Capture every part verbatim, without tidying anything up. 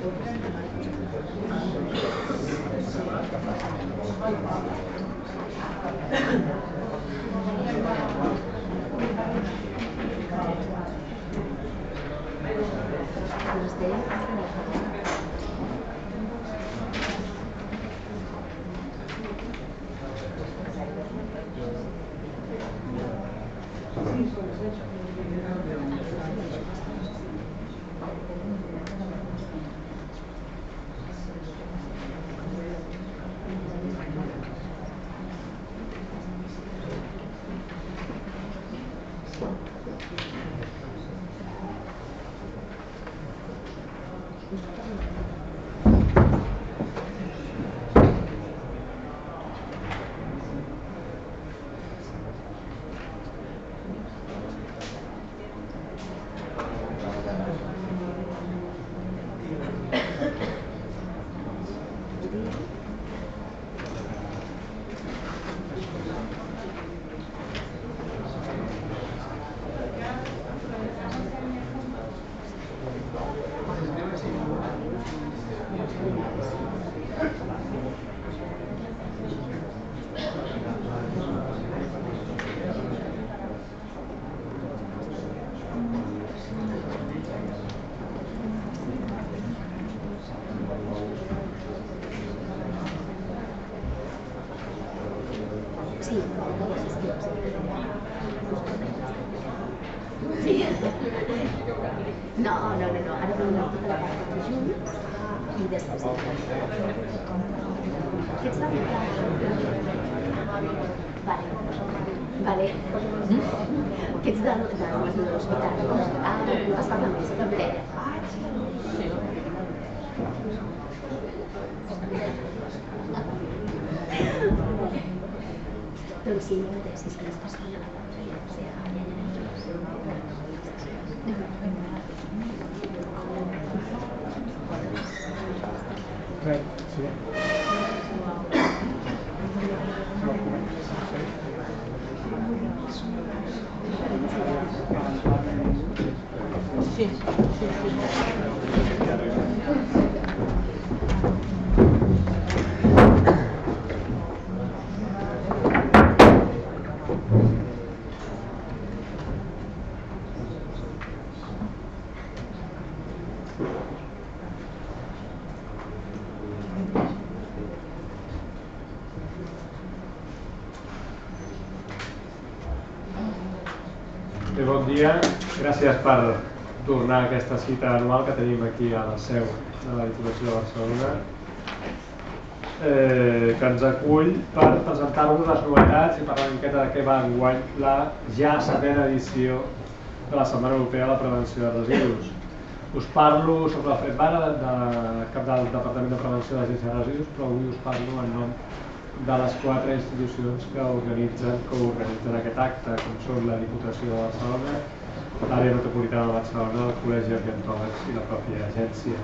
Bon dia, gràcies per tornar a aquesta cita anual que tenim aquí a la seu de la Diputació de Barcelona, eh, que ens acull per presentar-vos les novetats i parlar una miqueta de què va enguany la ja setena edició de la Setmana Europea de la Prevenció de Residus. Us parlo, soc l'Alfred Vara, de cap del Departament de Prevenció de l'Agència de Residus, però avui us parlo en nom de les quatre institucions que organitzen, que organitzen aquest acte, com són la Diputació de Barcelona, l'Àrea Metropolitana de Barcelona, el Col·legi d'Ambientòlegs i la pròpia agència.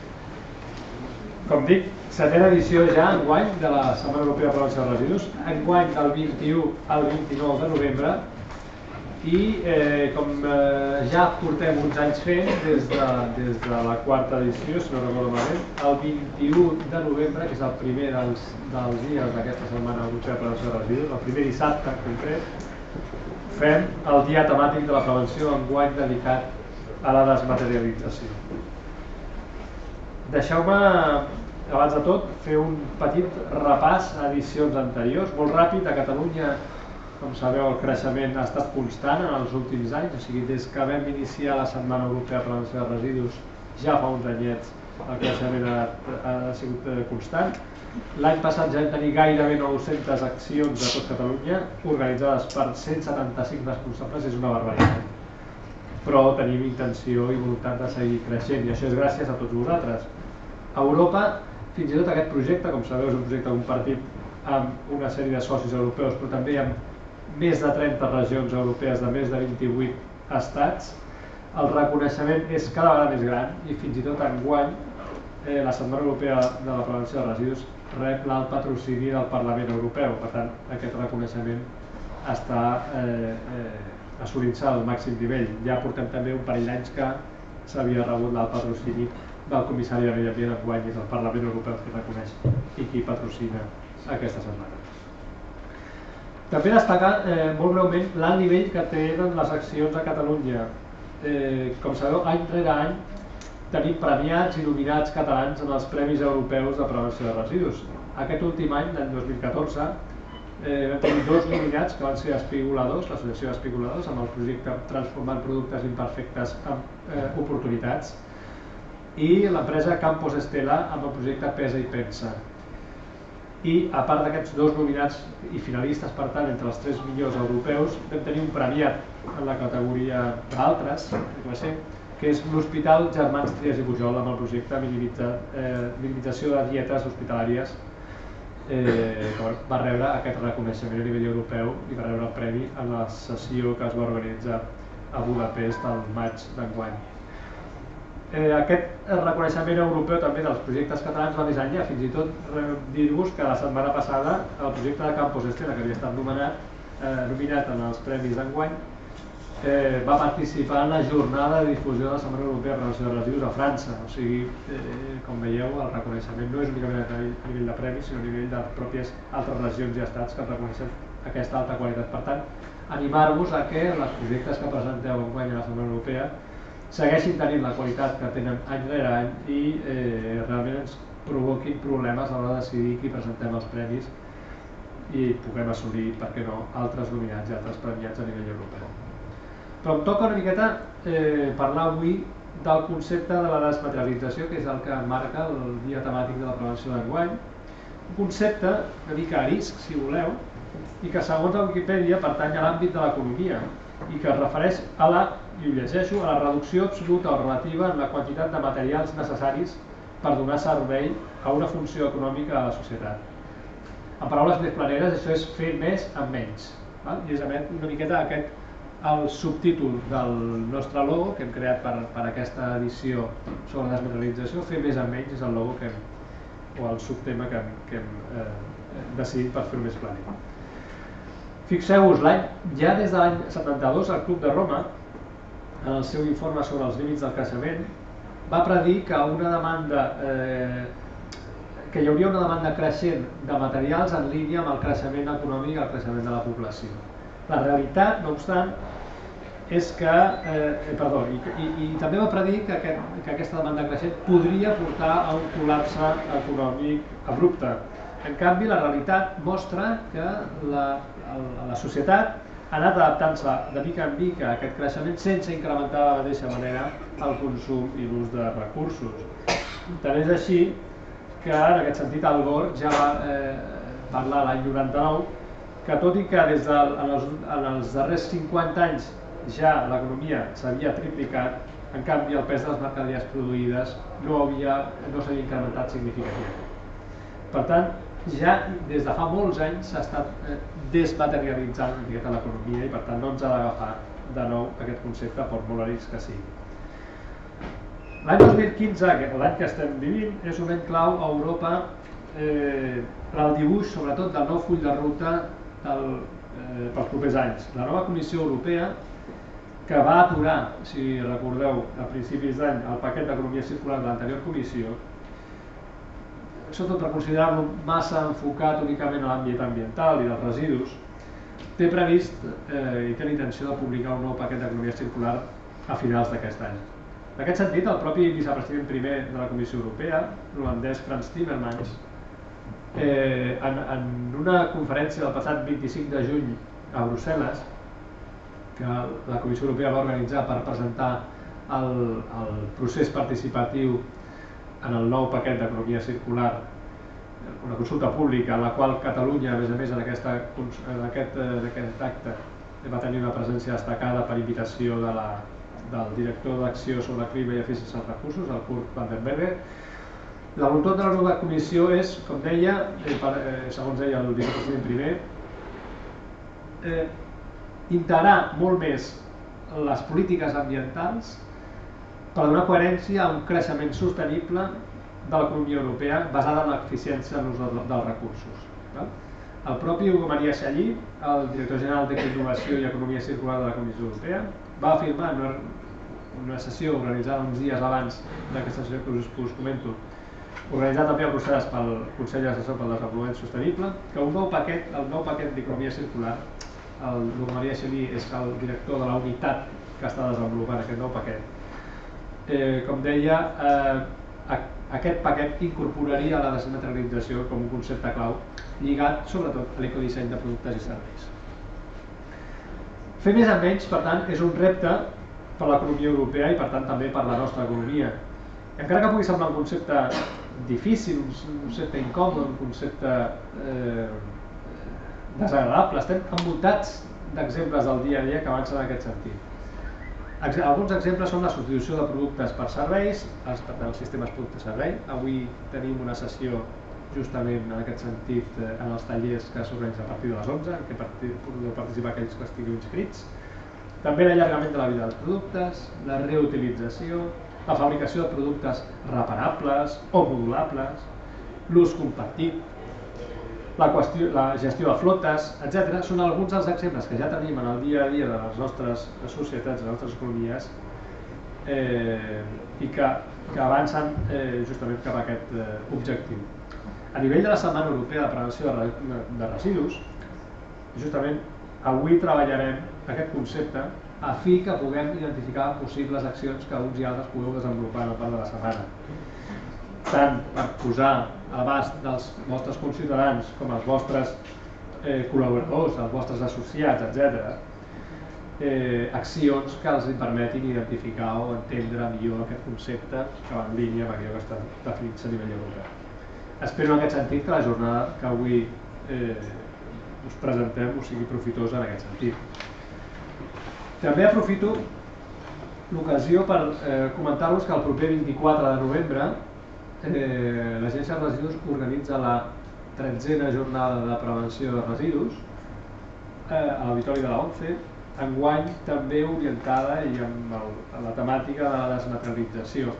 Com dic, setena edició ja enguany de la Setmana Europea de Prevenció de Residus, enguany del vint-i-u al vint-i-nou de novembre, i eh, com eh, ja portem uns anys fent des de, des de la quarta edició, si no recordo malament, el vint-i-u de novembre, que és el primer dels, dels dies d'aquesta Setmana Europea de Prevenció de Residus, el primer dissabte en concret, fem el dia temàtic de la prevenció enguany dedicat a la desmaterialització. Deixeu-me, abans de tot, fer un petit repàs a edicions anteriors, molt ràpid. A Catalunya, com sabeu, el creixement ha estat constant en els últims anys, o sigui, des que vam iniciar la Setmana Europea de Prevenció de Residus, ja fa uns anyets, el creixement ha, ha sigut constant. L'any passat ja vam tenir gairebé nou-centes accions de tot Catalunya, organitzades per cent setanta-cinc responsables, és una barbaritat. Però tenim intenció i voluntat de seguir creixent, i això és gràcies a tots vosaltres. A Europa, fins i tot aquest projecte, com sabeu, és un projecte compartit amb una sèrie de socis europeus, però també amb més de trenta regions europees de més de vint-i-vuit estats. El reconeixement és cada vegada més gran i fins i tot enguany eh, la Setmana Europea de la Prevenció de Residus rep l'alt patrocini del Parlament Europeu. Per tant, aquest reconeixement està eh, eh, assolint-se al màxim nivell. Ja portem també un parell d'anys que s'havia rebut el patrocini del comissari de Medi Ambient enguany, és el Parlament Europeu que reconeix i qui patrocina aquesta setmana. També destacar eh, molt breument l'alt nivell que tenen les accions a Catalunya. Eh, com sabeu, any rere any tenim premiats i nominats catalans en els Premis Europeus de Prevenció de Residus. Aquest últim any, l'any dos mil catorze, eh, vam tenir dos nominats que van ser Espigoladors, l'associació d'Espigoladors, amb el projecte Transformant Productes Imperfectes en eh, Oportunitats, i l'empresa Campos Estela amb el projecte Pesa i Pensa. I a part d'aquests dos nominats i finalistes, per tant, entre els tres millors europeus, vam tenir un premiat en la categoria d'altres, que és l'Hospital Germans Trias i Pujol amb el projecte Minimitza, eh, Minimització de Dietes Hospitalàries, eh, que va rebre aquest reconeixement a nivell europeu i va rebre el premi en la sessió que es va organitzar a Budapest el maig d'enguany. Eh, aquest reconeixement europeu també dels projectes catalans va més enllà, fins i tot dir-vos que la setmana passada el projecte de Campos Estela, que havia estat nomenat, eh, nominat en els premis d'enguany, eh, va participar en la jornada de difusió de la Setmana Europea de Prevenció de Residus a França. O sigui, eh, com veieu, el reconeixement no és únicament a nivell de premis, sinó a nivell de pròpies altres regions i estats que reconeixen aquesta alta qualitat. Per tant, animar-vos a que els projectes que presenteu enguany a la Setmana Europea segueixin tenint la qualitat que tenen any rere any i eh, realment ens provoquin problemes a l'hora de decidir qui presentem els premis i puguem assolir, per què no, altres nominats i altres premiats a nivell europeu. Però em toca una miqueta eh, parlar avui del concepte de la desmaterialització, que és el que marca el dia temàtic de la prevenció d'enguany. Un concepte una mica a risc, si voleu, i que segons la Wikipedia pertany a l'àmbit de l'economia i que es refereix a la, i ho llegeixo, a la reducció absoluta o relativa en la quantitat de materials necessaris per donar servei a una funció econòmica a la societat. En paraules més planeres, això és fer més amb menys. Val? I és una miqueta aquest el subtítol del nostre logo que hem creat per, per aquesta edició sobre la desmaterialització. Fer més amb menys és el logo que hem, o el subtema que hem, que hem eh, decidit per fer-ho més planer. Fixeu-vos, ja des de l'any setanta-dos el Club de Roma, en el seu informe sobre els límits del creixement, va predir que, una demanda, eh, que hi hauria una demanda creixent de materials en línia amb el creixement econòmic i el creixement de la població. La realitat, no obstant, és que, eh, perdó, i, i, i també va predir que, aquest, que aquesta demanda creixent podria portar a un col·lapse econòmic abrupte. En canvi, la realitat mostra que la, la societat ha anat adaptant-se de mica en mica a aquest creixement sense incrementar de la mateixa manera el consum i l'ús de recursos. Tant és així que, en aquest sentit, Al Gore ja va eh, parlar l'any noranta-nou que, tot i que des de, en, els, en els darrers cinquanta anys ja l'economia s'havia triplicat, en canvi el pes de les mercaderies produïdes no havia, no s'havia incrementat significativament. Per tant, ja des de fa molts anys s'ha estat eh, desmaterialitzant l'economia i per tant no ens ha d'agafar de nou aquest concepte, per molt a risc que sigui. L'any dos mil quinze, l'any que estem vivint, és un any clau a Europa eh, per al dibuix, sobretot, del nou full de ruta del, eh, pels propers anys. La nova Comissió Europea, que va aturar, si recordeu, a principis d'any el paquet d'economia circular de l'anterior comissió, sobretot per considerar-lo massa enfocat únicament a l'àmbit ambiental i dels residus, té previst eh, i té la intenció de publicar un nou paquet d'economia circular a finals d'aquest any. En aquest sentit, el propi vicepresident primer de la Comissió Europea, l'holandès Frans Timmermans, eh, en, en una conferència del passat vint-i-cinc de juny a Brussel·les, que la Comissió Europea va organitzar per presentar el, el procés participatiu en el nou paquet d'economia circular, una consulta pública en la qual Catalunya, a més a més, en, aquesta, en, aquest, en aquest acte va tenir una presència destacada per invitació de la, del director d'Acció sobre el Clima i Eficiència dels Recursos, el Kurt van den Berge. La voluntat de la nova comissió és, com deia, eh, per, eh, segons deia el vicepresident primer, eh, integrar molt més les polítiques ambientals per donar coherència a un creixement sostenible de l'economia europea basada en l'eficiència en l'ús dels recursos. El propi Hugo Maria Challí, el director general d'Innovació i Economia Circular de la Comissió Europea, va afirmar una sessió organitzada uns dies abans d'aquesta sessió que us, us comento, organitzat també a Brussel·les pel Consell Assessor pel Desenvolupament Sostenible, que un nou paquet, el nou paquet d'economia circular, el Luc Maria Xelí és el director de la unitat que està desenvolupant aquest nou paquet. Eh, com deia, eh, aquest paquet incorporaria la desmaterialització com un concepte clau lligat sobretot a l'ecodisseny de productes i serveis. Fer més amb menys, per tant, és un repte per l'economia europea i per tant també per la nostra economia. Encara que pugui semblar un concepte difícil, un concepte incòmode, un concepte eh, desagradable, estem envoltats d'exemples del dia a dia que avancen en aquest sentit. Alguns exemples són la substitució de productes per serveis, els, els sistemes producte-servei. Avui tenim una sessió justament en aquest sentit en els tallers que s'organitzen a partir de les onze, en què podeu participar aquells que estiguin inscrits. També l'allargament de la vida dels productes, la reutilització, la fabricació de productes reparables o modulables, l'ús compartit, la, qüestió, la gestió de flotes, etcètera. Són alguns dels exemples que ja tenim en el dia a dia de les nostres societats, de les nostres economies, eh, i que, que avancen eh, justament cap a aquest eh, objectiu. A nivell de la Setmana Europea de Prevenció de, de Residus, justament avui treballarem aquest concepte a fi que puguem identificar possibles accions que uns i altres pugueu desenvolupar en el part de la setmana. Tant per posar a l'abast dels vostres conciutadans com els vostres eh, col·laboradors, els vostres associats, etcètera, eh, accions que els permetin identificar o entendre millor aquest concepte que va en línia amb allò que està definit a nivell europeu. Espero en aquest sentit que la jornada que avui eh, us presentem us sigui profitosa en aquest sentit. També aprofito l'ocasió per eh, comentar-vos que el proper vint-i-quatre de novembre eh, l'Agència de Residus organitza la tretzena jornada de prevenció de residus eh, a l'auditori de la ONCE, enguany també orientada i amb el, la temàtica de la desmaterialització.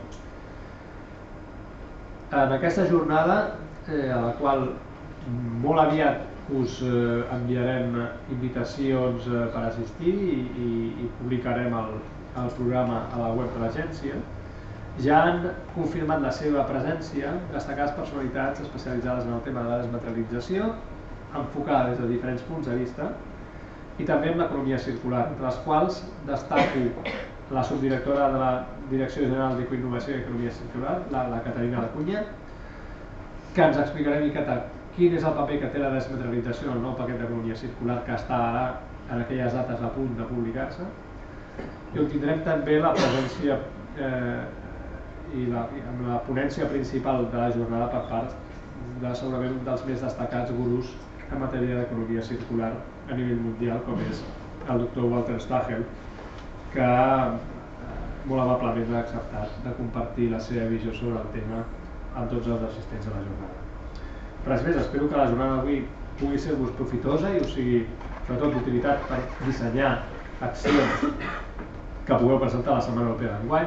En aquesta jornada, eh, a la qual molt aviat us eh, enviarem invitacions eh, per assistir i, i, i publicarem el, el programa a la web de l'agència, ja han confirmat la seva presència destacades personalitats especialitzades en el tema de la desmaterialització, enfocada des de diferents punts de vista, i també en l'economia circular, entre les quals destaco la subdirectora de la Direcció General d'Ecoinnovació i Economia Circular, la, la Caterina Lacunya, que ens explicarà una miqueta quin és el paper que té la desmaterialització en el nou paquet d'economia circular que està ara en aquelles dates a punt de publicar-se. I on tindrem també la presència eh, i, la, i amb la ponència principal de la jornada per part de segurament un dels més destacats gurus en matèria d'economia circular a nivell mundial, com és el doctor Walter Stachel, que molt amablement ha acceptat de compartir la seva visió sobre el tema amb tots els assistents a la jornada. Res més, espero que la jornada d'avui pugui ser-vos profitosa i us sigui sobretot d'utilitat per dissenyar accions que pugueu presentar a la Setmana Europea d'enguany,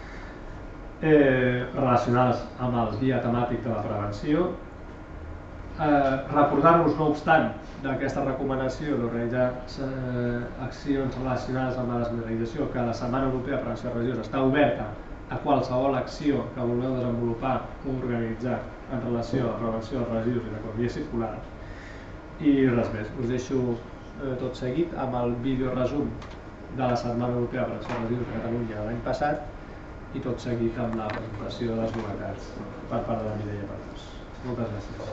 eh, relacionades amb el dia temàtic de la prevenció. Eh, Recordar-vos, no obstant, d'aquesta recomanació d'organitzar eh, accions relacionades amb la desmaterialització, que la Setmana Europea de Prevenció de Residus està oberta a qualsevol acció que vulgueu desenvolupar o organitzar en relació a la prevenció dels residus i l'economia circular. I res més, us deixo eh, tot seguit amb el vídeo resum de la Setmana Europea de Prevenció dels Residus de Catalunya l'any passat i tot seguit amb la presentació de les novetats per part de la Mireia Pardós. Moltes gràcies.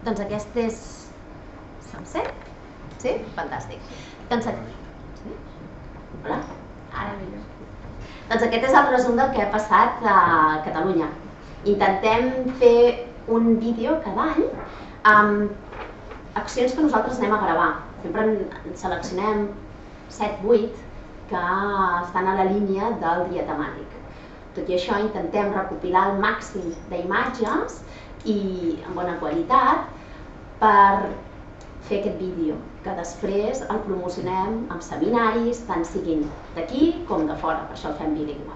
Doncs aquest és... Se'm sent? Sí? Fantàstic. Doncs sí? Hola? Ara millor. Doncs aquest és el resum del que ha passat a Catalunya. Intentem fer un vídeo cada any amb accions que nosaltres anem a gravar. Sempre en seleccionem set vuit que estan a la línia del dia temàtic. Tot i això, intentem recopilar el màxim d'imatges i en bona qualitat per fer aquest vídeo, que després el promocionem en seminaris, tant siguin d'aquí com de fora, per això el fem bilingüe.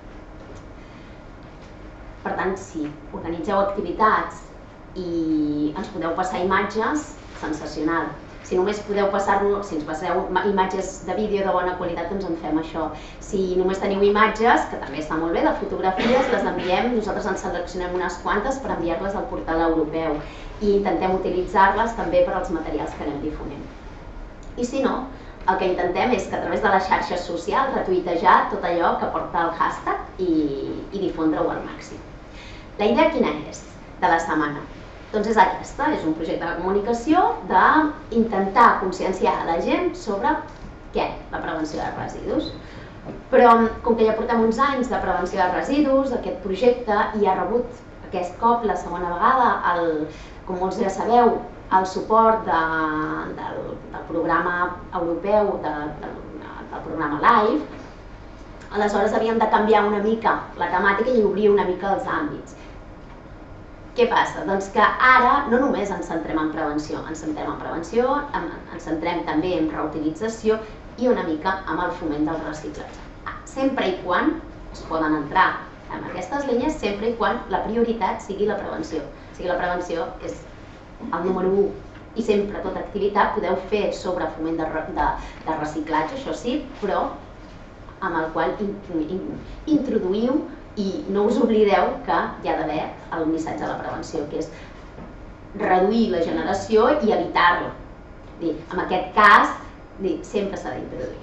Per tant, si organitzeu activitats i ens podeu passar imatges, sensacional. Si només podeu passar-nos, si ens passeu imatges de vídeo de bona qualitat, doncs en fem això. Si només teniu imatges, que també està molt bé, de fotografies, les enviem, nosaltres en seleccionem unes quantes per enviar-les al portal europeu i intentem utilitzar-les també per als materials que anem difonent. I si no, el que intentem és que a través de les xarxes socials retuitejar tot allò que porta el hashtag i, i difondre-ho al màxim. La idea quina és de la setmana? Doncs és aquesta, és un projecte de comunicació d'intentar conscienciar a la gent sobre què? La prevenció de residus. Però com que ja portem uns anys de prevenció de residus, aquest projecte i ha rebut aquest cop la segona vegada, el, com molts ja sabeu, el suport de, del, del programa europeu, de, de, del programa LIFE, aleshores havíem de canviar una mica la temàtica i obrir una mica els àmbits. Què passa? Doncs que ara no només ens centrem en prevenció, ens centrem en prevenció, ens centrem també en reutilització i una mica amb el foment del reciclatge. Sempre i quan es poden entrar en aquestes línies, sempre i quan la prioritat sigui la prevenció. O sigui, la prevenció és el número u i sempre tota activitat podeu fer sobre foment de, de, de reciclatge, això sí, però amb el qual introduïu i no us oblideu que hi ha d'haver el missatge de la prevenció, que és reduir la generació i evitar-la. En aquest cas, sempre s'ha d'introduir.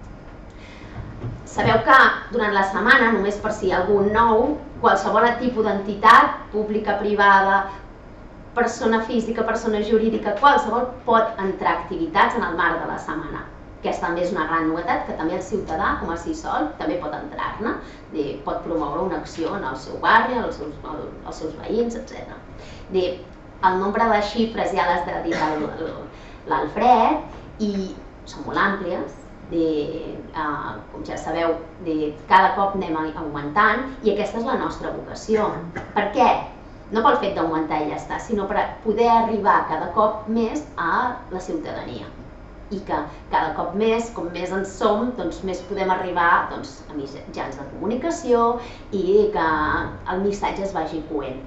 Sabeu que durant la setmana, només per si hi ha algun nou, qualsevol tipus d'entitat, pública, privada, persona física, persona jurídica, qualsevol pot entrar a activitats en el marc de la setmana. Aquesta també és una gran novetat, que també el ciutadà, com a si sol, també pot entrar-ne, pot promoure una acció en el seu barri, als seus, als seus veïns, etcètera. El nombre de xifres ja les ha dit l'Alfred i són molt àmplies, com ja sabeu, cada cop anem augmentant i aquesta és la nostra vocació. Per què? No pel fet d'augmentar i ja està, sinó per poder arribar cada cop més a la ciutadania. I que cada cop més, com més en som, doncs més podem arribar doncs, a mitjans de comunicació i que el missatge es vagi coent.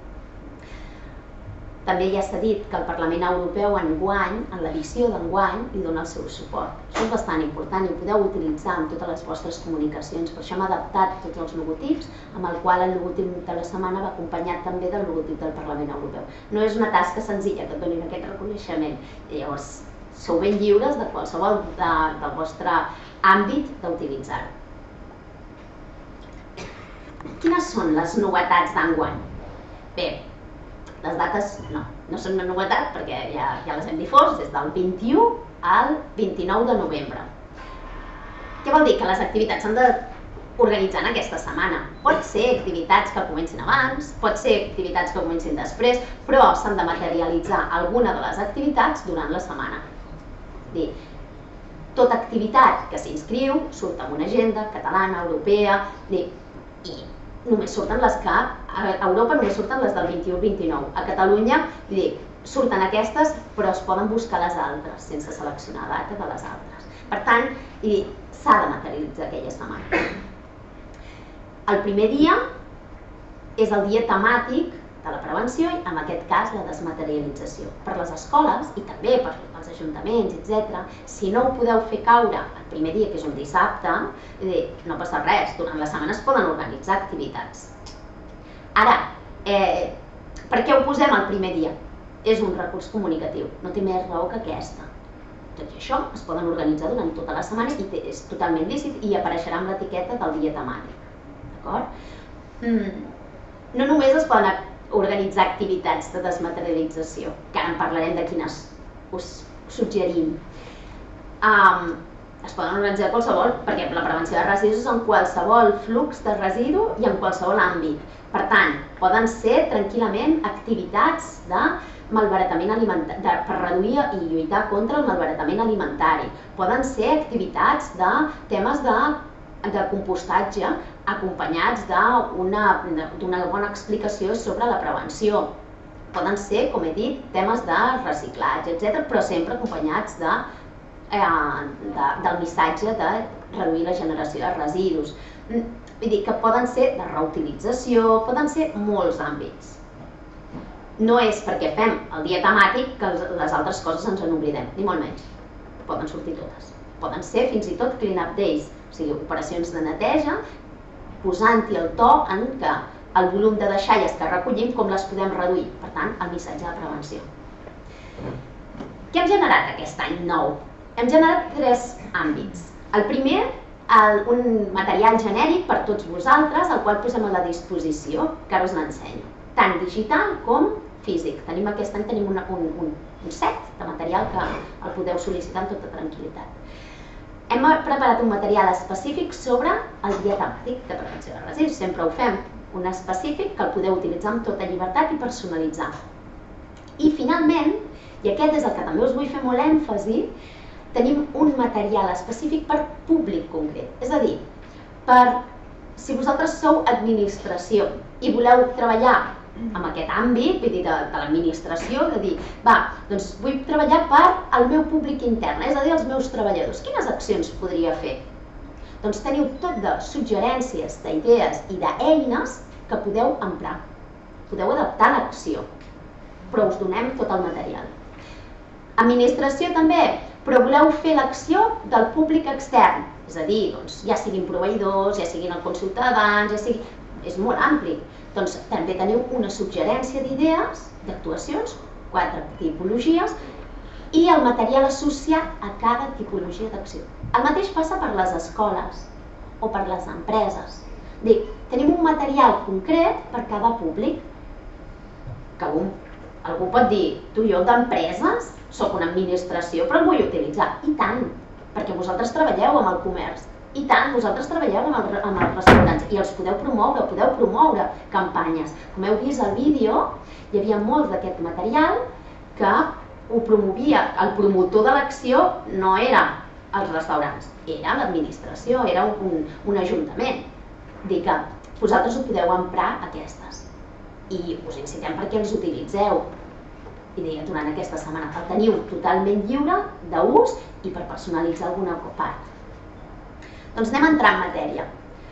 També ja s'ha dit que el Parlament Europeu enguany, en l'edició d'enguany, li dona el seu suport. Això és bastant important i ho podeu utilitzar en totes les vostres comunicacions. Per això hem adaptat tots els logotips, amb el qual el logotip de la setmana va acompanyat també del logotip del Parlament Europeu. No és una tasca senzilla que et donin aquest reconeixement. Llavors, sou ben lliures de qualsevol del vostre àmbit d'utilitzar-ho. Quines són les novetats d'enguany? Bé, les dates no, no són una novetat perquè ja, ja les hem difós des del vint-i-u al vint-i-nou de novembre. Què vol dir? Que les activitats s'han d'organitzar en aquesta setmana. Pot ser activitats que comencin abans, pot ser activitats que comencin després, però s'han de materialitzar alguna de les activitats durant la setmana. Tota activitat que s'inscriu surt amb una agenda catalana, europea, i només surten les que, a Europa només surten les del vint-i-u al vint-i-nou. A Catalunya surten aquestes, però es poden buscar les altres, sense seleccionar data de les altres. Per tant, s'ha de materialitzar aquella setmana. El primer dia és el dia temàtic de la prevenció i, en aquest cas, la desmaterialització. Per les escoles i també per els ajuntaments, etcètera, si no ho podeu fer caure el primer dia, que és un dissabte, no passa res, durant la setmana es poden organitzar activitats. Ara, per què ho posem el primer dia? És un recurs comunicatiu, no té més raó que aquesta. Tot i això, es poden organitzar durant tota la setmana i és totalment lícit i apareixerà amb l'etiqueta del dia temàtic. D'acord? No només es poden organitzar activitats de desmaterialització, que ara en parlarem de quines us suggerim. Um, es poden organitzar qualsevol, perquè la prevenció de residus és en qualsevol flux de residu i en qualsevol àmbit. Per tant, poden ser tranquil·lament activitats de malbaratament alimentari, per reduir i lluitar contra el malbaratament alimentari. Poden ser activitats de temes de, de compostatge acompanyats d'una bona explicació sobre la prevenció. Poden ser, com he dit, temes de reciclatge, etcètera, però sempre acompanyats de del missatge de reduir la generació de residus. Vull dir que poden ser de reutilització, poden ser molts àmbits. No és perquè fem el dia temàtic que les altres coses ens en oblidem, ni molt menys. Poden sortir totes. Poden ser fins i tot clean-up days, o sigui, operacions de neteja, posant-hi el to en que el volum de deixalles que recollim, com les podem reduir. Per tant, el missatge de prevenció. Què hem generat aquest any nou? Hem generat tres àmbits. El primer, un material genèric per tots vosaltres, el qual posem a la disposició, que ara us l'ensenyo, tant digital com físic. Aquest any tenim un set de material que el podeu sol·licitar amb tota tranquil·litat. Hem preparat un material específic sobre el dia temàtic de prevenció de residus. Sempre ho fem, un específic que el podeu utilitzar amb tota llibertat i personalitzar. I finalment, i aquest és el que també us vull fer molt èmfasi, tenim un material específic per públic concret. És a dir, per si vosaltres sou administració i voleu treballar en aquest àmbit, vull dir, de l'administració, de dir, va, doncs vull treballar per al meu públic intern, és a dir, els meus treballadors. Quines accions podria fer? Doncs teniu tot de suggerències, d'idees i d'eines que podeu emprar. Podeu adaptar l'acció, però us donem tot el material. Administració també, però voleu fer l'acció del públic extern, és a dir, ja siguin proveïdors, ja siguin el ciutadans, ja sigui... és molt ampli. Doncs també teniu una suggerència d'idees, d'actuacions, quatre tipologies, i el material associat a cada tipologia d'acció. El mateix passa per les escoles o per les empreses. Tenim un material concret per cada públic, que algú pot dir, tu, jo d'empreses, soc una administració, però el vull utilitzar. I tant, perquè vosaltres treballeu amb el comerç. I tant, vosaltres treballeu amb els restaurants i els podeu promoure, podeu promoure campanyes. Com heu vist al vídeo, hi havia molt d'aquest material que ho promovia. El promotor de l'acció no era els restaurants, era l'administració, era un ajuntament. Dic que vosaltres ho podeu emprar aquestes i us incitem perquè els utilitzeu. I deia, durant aquesta setmana el teniu totalment lliure d'ús i per personalitzar alguna part. Doncs anem a entrar en matèria.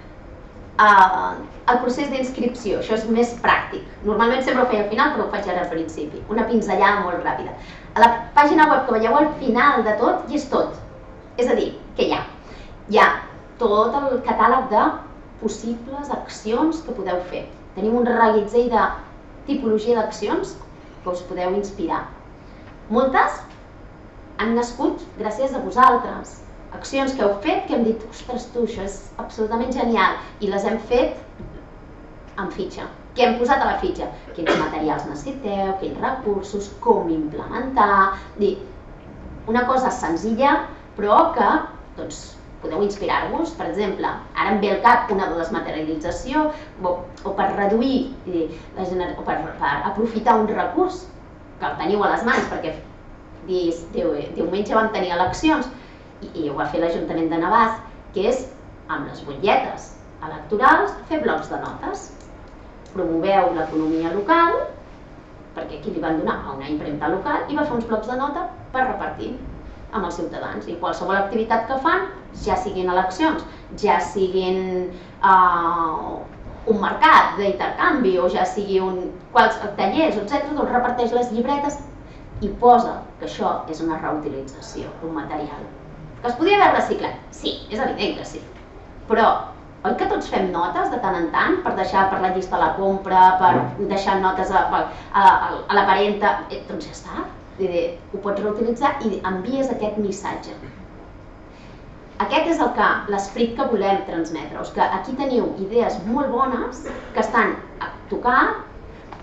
El procés d'inscripció, això és més pràctic. Normalment sempre ho feia al final, però ho faig ara al principi. Una pinzellada molt ràpida. A la pàgina web que veieu al final de tot, hi és tot. És a dir, què hi ha? Hi ha tot el catàleg de possibles accions que podeu fer. Tenim un reguitzell de tipologia d'accions que us podeu inspirar. Moltes han nascut gràcies a vosaltres. Accions que heu fet que hem dit, ostres tu, això és absolutament genial, i les hem fet en fitxa. Què hem posat a la fitxa? Quins materials necessiteu, quins recursos, com implementar... Una cosa senzilla, però que podeu inspirar-vos. Per exemple, ara em ve al cap una desmaterialització o per reduir o per aprofitar un recurs que el teniu a les mans, perquè diumenge vam tenir eleccions i ho va fer l'Ajuntament de Navàs, que és amb les butlletes electorals fer blocs de notes. Promoveu l'economia local, perquè aquí li van donar a una impremta local, i va fer uns blocs de nota per repartir amb els ciutadans. I qualsevol activitat que fan, ja siguin eleccions, ja siguin un mercat d'intercanvi o ja sigui tallers, etcètera, doncs reparteix les llibretes i posa que això és una reutilització d'un material. Que es podria haver reciclat? Sí, és evident que sí. Però oi que tots fem notes de tant en tant per deixar per la llista de la compra, per deixar notes a la parenta? Doncs ja està. Ho pots reutilitzar i envies aquest missatge. Aquest és l'esperit que volem transmetre-us, que aquí teniu idees molt bones que estan a tocar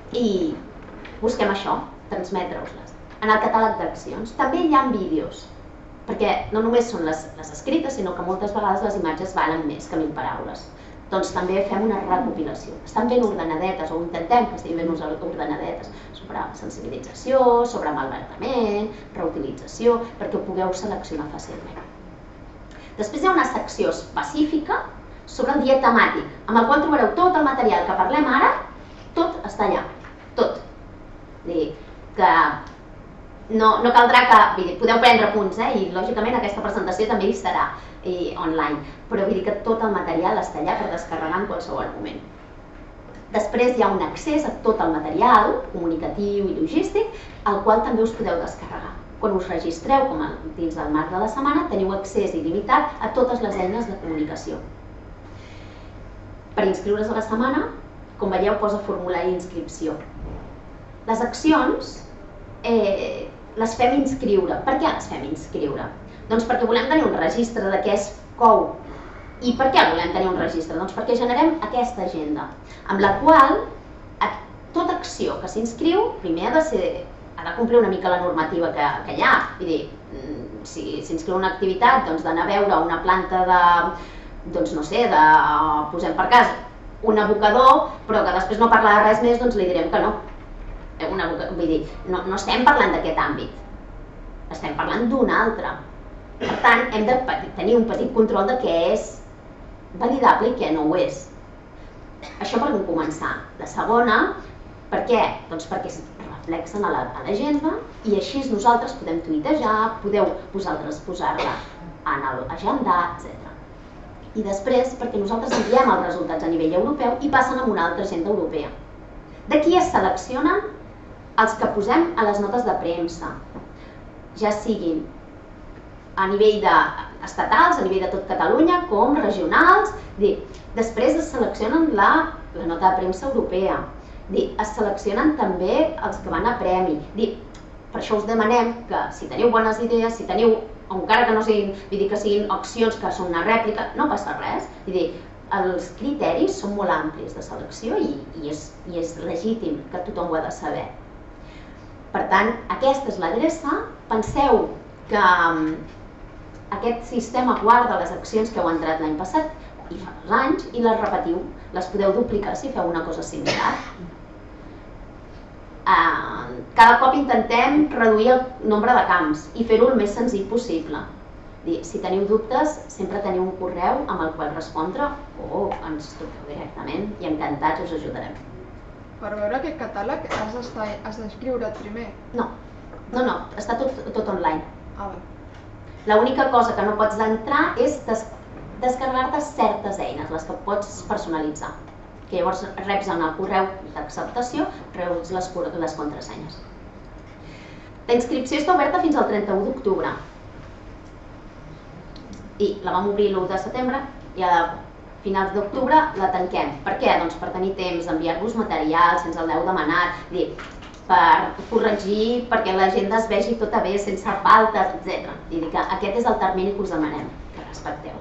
i busquem això, transmetre-us-les. En el catàleg d'accions també hi ha vídeos, perquè no només són les, les escrites, sinó que moltes vegades les imatges valen més que mil paraules. Doncs també fem una recopilació. Estan ben ordenadetes, o intentem que estiguin ben ordenadetes, sobre sensibilització, sobre malbaratament, reutilització, perquè ho pugueu seleccionar fàcilment. Després hi ha una secció específica sobre el dia temàtic, amb el qual trobareu tot el material que parlem ara, tot està allà, tot. Vull dir que no, no caldrà que, vull dir, podeu prendre punts, eh? I lògicament aquesta presentació també hi serà eh, online, però vull dir que tot el material està allà per descarregar en qualsevol moment. Després hi ha un accés a tot el material comunicatiu i logístic, al qual també us podeu descarregar. Quan us registreu, com a, dins del marc de la setmana, teniu accés il·limitat a totes les eines de comunicació. Per inscriure's a la setmana, com veieu, posa formulari d'inscripció. Les accions eh, les fem inscriure. Per què les fem inscriure? Doncs perquè volem tenir un registre de què es cou. I per què volem tenir un registre? Doncs perquè generem aquesta agenda, amb la qual tota acció que s'inscriu primer ha de ser, ha de complir una mica la normativa que, que hi ha. Vull dir, si s'inscriu una activitat, doncs d'anar a veure una planta de, doncs no sé, de, posem per cas, un abocador, però que després no parla de res més, doncs li direm que no. Una, vull dir, no, no estem parlant d'aquest àmbit, estem parlant d'un altre. Per tant, hem de tenir un petit control de què és validable i què no ho és. Això per començar. La segona, per què? Doncs perquè es reflexen a l'agenda i així nosaltres podem tuitejar, podeu vosaltres posar-la en l'agenda, etcètera. I després perquè nosaltres enviem els resultats a nivell europeu i passen a una altra agenda europea. D'aquí es seleccionen els que posem a les notes de premsa, ja siguin a nivell estatals, a nivell de tot Catalunya, com regionals. Després es seleccionen la nota de premsa europea. Es seleccionen també els que van a premi. Per això us demanem que si teniu bones idees, si teniu, encara que no siguin, vull dir que siguin accions que són una rèplica, no passa res. Vull dir, els criteris són molt amplis de selecció i és legítim que tothom ho ha de saber. Per tant, aquesta és l'adreça. Penseu que aquest sistema guarda les accions que heu entrat l'any passat i fa dos anys i les repetiu. Les podeu duplicar si feu una cosa similar. Cada cop intentem reduir el nombre de camps i fer-ho el més senzill possible. Si teniu dubtes, sempre teniu un correu amb el qual respondre o ens truqueu directament i encantats us ajudarem. Per veure aquest catàleg has d'inscriure't primer? No, no, no, està tot online. Ah, bé. L'única cosa que no pots entrar és descarregar-te certes eines, les que pots personalitzar. Que llavors reps en el correu d'acceptació, reps les contrasenyes. La inscripció està oberta fins al trenta-u d'octubre. I la vam obrir l'u de setembre i a finals d'octubre la tanquem. Per què? Doncs per tenir temps d'enviar-vos material, sense el heu demanat, per corregir, perquè l'agenda es vegi tota bé, sense faltes, etcètera. Vull dir que aquest és el termini que us demanem, que respecteu.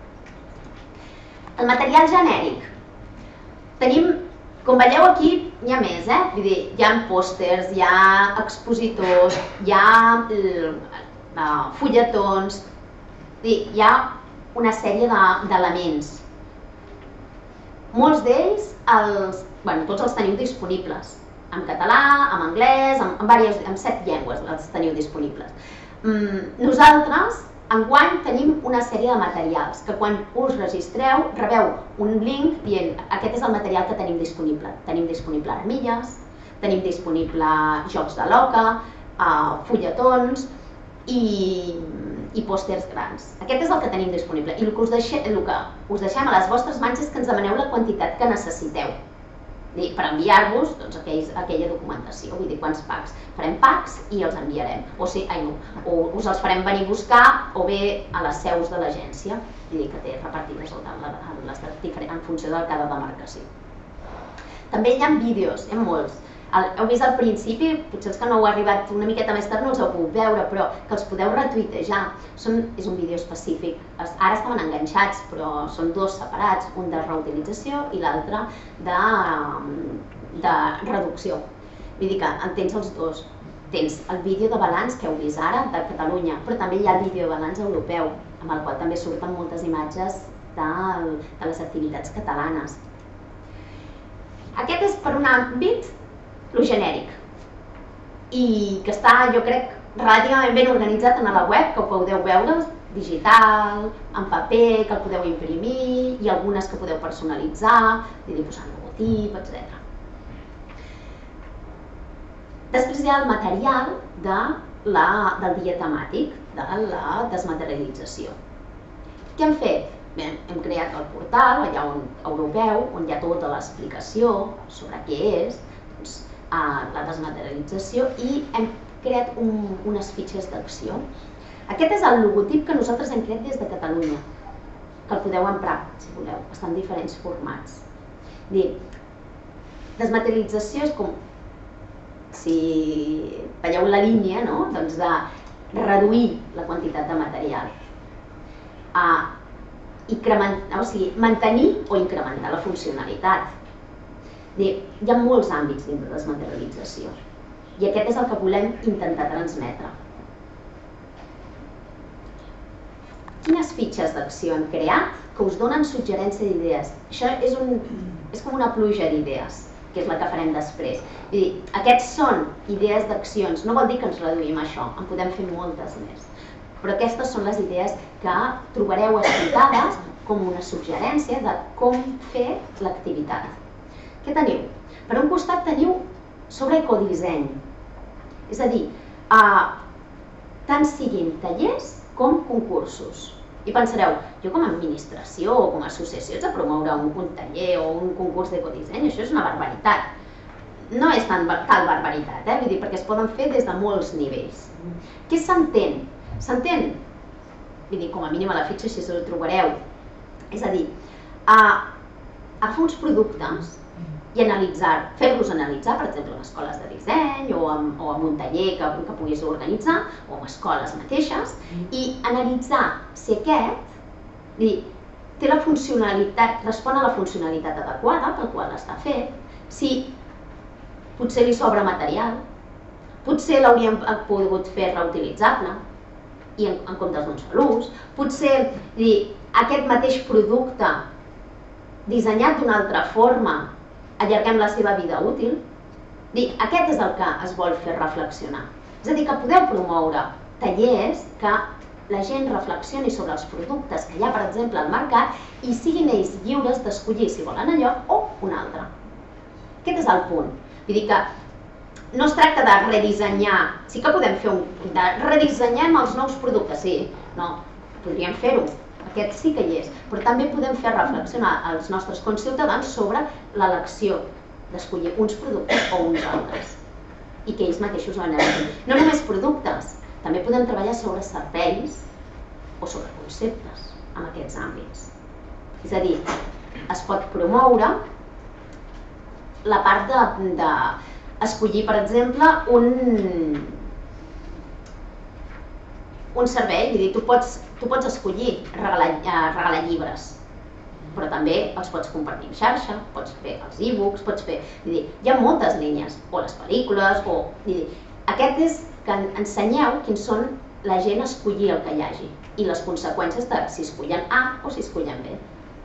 El material genèric. Tenim, com veieu aquí, n'hi ha més, eh? Vull dir, hi ha pòsters, hi ha expositors, hi ha fulletons, hi ha una sèrie d'elements. Molts d'ells, tots els teniu disponibles. En català, en anglès, en set llengües els teniu disponibles. Nosaltres, enguany, tenim una sèrie de materials que quan us registreu rebeu un link dient aquest és el material que tenim disponible. Tenim disponible armilles, tenim disponible jocs de l'oca, fulletons i pòsters grans. Aquest és el que tenim disponible. I el que us deixem a les vostres mans és que ens demaneu la quantitat que necessiteu per enviar-vos aquella documentació, vull dir, quants packs. Farem packs i els enviarem, o us els farem venir a buscar o bé a les seus de l'agència, vull dir que té repartides en funció de cada demarcació. També hi ha vídeos, hi ha molts. Heu vist al principi, potser els que no heu arribat una miqueta més tard no els heu pogut veure, però que els podeu retuitejar. És un vídeo específic. Ara estaven enganxats, però són dos separats, un de reutilització i l'altre de reducció. Vull dir que en tens els dos. Tens el vídeo de balanç que heu vist ara de Catalunya, però també hi ha el vídeo de balanç europeu, amb el qual també surten moltes imatges de, de les activitats catalanes. Aquest és per un àmbit lo genèric i que està, jo crec, relativament ben organitzat en la web, que ho podeu veure, digital, en paper, que el podeu imprimir, i algunes que podeu personalitzar, i posar logotip, etcètera. Després hi ha el material de la, del dia temàtic, de la desmaterialització. Què hem fet? Bé, hem creat el portal allà on, europeu, on hi ha tota l'explicació sobre què és doncs, la desmaterialització, i hem creat un, unes fitxes d'acció. Aquest és el logotip que nosaltres hem creat des de Catalunya, que el podeu emprar, si voleu, està en diferents formats. Dir, desmaterialització és com, si veieu la línia, no? Doncs de reduir la quantitat de material. Uh, o sigui, mantenir o incrementar la funcionalitat. Dir, hi ha molts àmbits dins de desmaterialització i aquest és el que volem intentar transmetre. Quines fitxes d'acció hem creat que us donen suggerència d'idees? Això és, un, és com una pluja d'idees, que és la que farem després. Vull dir, aquests són idees d'accions, no vol dir que ens reduïm a això, en podem fer moltes més. Però aquestes són les idees que trobareu explicades com una suggerència de com fer l'activitat. Què teniu? Per un costat teniu sobre ecodisseny, és a dir, tant siguin tallers com concursos. I pensareu, jo com a administració o com a associació haig de promoure un, un taller o un concurs d'ecodisseny, això és una barbaritat. No és tan, tal barbaritat, eh? Vull dir, perquè es poden fer des de molts nivells. Què s'entén? S'entén, vull dir, com a mínim a la fitxa, si us ho trobareu, és a dir, a, agafar uns productes i analitzar, fer-los analitzar, per exemple, en escoles de disseny o en, o en un taller que, que puguis organitzar, o en escoles mateixes, i analitzar si aquest dir, té la funcionalitat, respon a la funcionalitat adequada pel qual està fet, si potser li sobra material, potser l'hauríem pogut fer reutilitzable i en, en comptes d'un sol ús, potser dir, aquest mateix producte dissenyat d'una altra forma allarguem la seva vida útil. Dir, aquest és el que es vol fer reflexionar. És a dir, que podeu promoure tallers que la gent reflexioni sobre els productes que hi ha, per exemple, al mercat i siguin ells lliures d'escollir si volen allò o un altre. Aquest és el punt. Vull dir que no es tracta de redissenyar, sí que podem fer un... de redissenyem els nous productes, sí, no, podríem fer-ho. Aquest sí que hi és, però també podem fer reflexionar els nostres conciutadans sobre l'elecció d'escollir uns productes o uns altres i que ells mateixos ho analitzin. No només productes, també podem treballar sobre serveis o sobre conceptes en aquests àmbits. És a dir, es pot promoure la part d'escollir, per exemple, un... un servei, vull dir, tu pots, tu pots escollir regalar, eh, regalar llibres, però també els pots compartir en xarxa, pots fer els e-books, pots fer... Vull dir, hi ha moltes línies, o les pel·lícules, o... Vull dir, aquest és que ensenyeu quins són la gent escollir el que hi hagi i les conseqüències de si escollen A o si escollen B.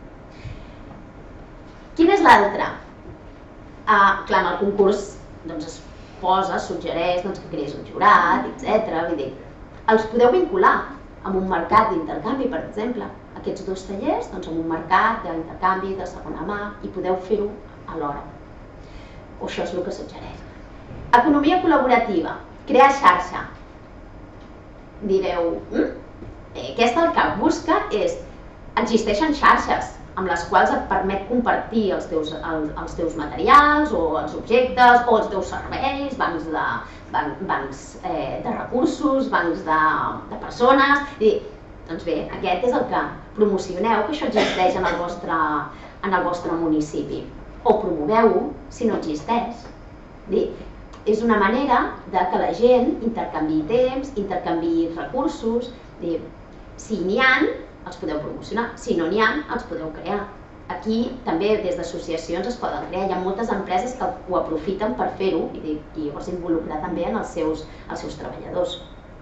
Quin és l'altre? Ah, clar, en el concurs doncs, es posa, suggereix doncs, que creïs un jurat, etcètera. Vull dir, els podeu vincular amb un mercat d'intercanvi, per exemple. Aquests dos tallers, doncs, amb un mercat d'intercanvi de segona mà i podeu fer-ho alhora. O això és el que suggereix. Economia col·laborativa, crear xarxa. Direu, hm? Aquesta el que busca és, existeixen xarxes amb les quals et permet compartir els teus, els, els teus materials o els objectes o els teus serveis, bancs de, ban, bancs, eh, de recursos, bancs de, de persones. I, doncs bé, aquest és el que promocioneu, que això existeix en el vostre, en el vostre municipi. O promoveu-ho si no existeix. Dir, és una manera de que la gent intercanviï temps, intercanviï recursos. Dir, si n'hi ha, els podeu promocionar. Si no n'hi ha, els podeu crear. aquí també des d'associacions es poden crear, hi ha moltes empreses que ho aprofiten per fer-ho i, i llavors involucrar també en els seus, els seus treballadors.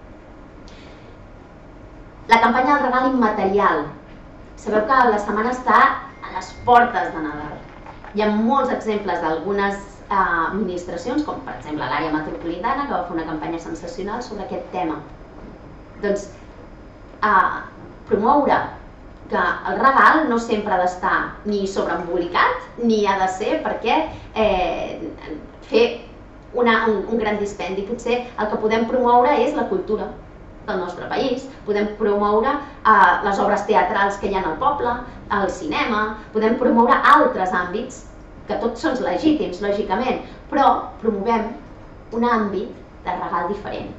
La campanya del regal immaterial. Sabeu que la setmana està a les portes de Nadal. Hi ha molts exemples d'algunes eh, administracions, com per exemple l'àrea metropolitana, que va fer una campanya sensacional sobre aquest tema. Doncs eh, promoure que el regal no sempre ha d'estar ni sobreembolicat ni ha de ser perquè eh, fer una, un, un gran dispendi. Potser el que podem promoure és la cultura del nostre país, podem promoure eh, les obres teatrals que hi ha al poble, el cinema, podem promoure altres àmbits, que tots són legítims, lògicament, però promovem un àmbit de regal diferent.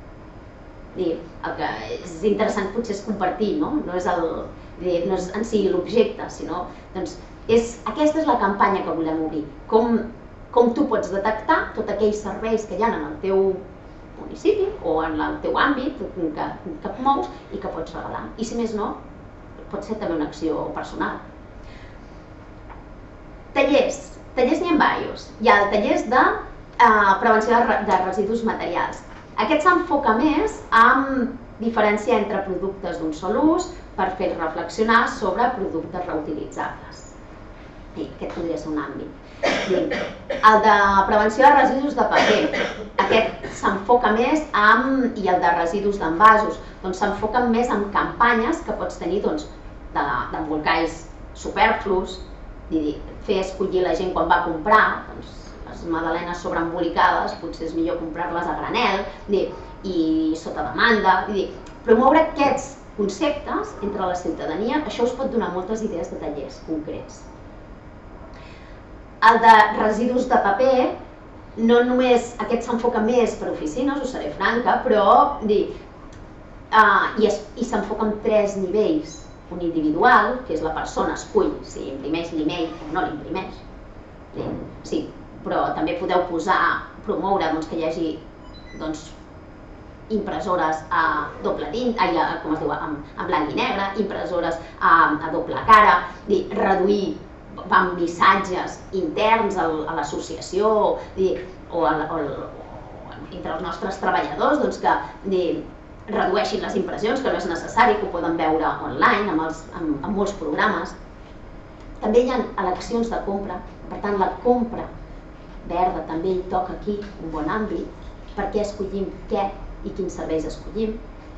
El que és interessant potser és compartir, no? No és, el, no és en si l'objecte, sinó doncs, és, aquesta és la campanya que volem obrir. Com, com tu pots detectar tots aquells serveis que hi ha en el teu municipi o en el teu àmbit que, que mous i que pots regalar. I si més no, pot ser també una acció personal. Tallers. Tallers n'hi ha diversos. Hi ha el tallers de eh, prevenció de, de residus materials. Aquest s'enfoca més en diferència entre productes d'un sol ús per fer reflexionar sobre productes reutilitzables. I aquest podria ser un àmbit. El de prevenció de residus de paper, aquest s'enfoca més en, i el de residus d'envasos, doncs s'enfoquen més en campanyes que pots tenir doncs, d'embolcalls superflus, fer escollir la gent quan va comprar, doncs, les magdalenes sobreembolicades, potser és millor comprar-les a granel i sota demanda. Promoure aquests conceptes entre la ciutadania, això us pot donar moltes idees de tallers concrets. El de residus de paper, no només aquest s'enfoca més per oficines, us seré franca, però i s'enfoca en tres nivells. Un individual, que és la persona escull si imprimeix l'email o no l'imprimeix. Sí, però també podeu posar, promoure que hi hagi impressores a doble tinta, com es diu, en blanc i negre, impressores a doble cara, reduir missatges interns a l'associació o entre els nostres treballadors que redueixin les impressions, que no és necessari, que ho poden veure online amb molts programes. També hi ha eleccions de compra, per tant la compra verda també hi toca aquí un bon àmbit, perquè escollim què i quins serveis escollim.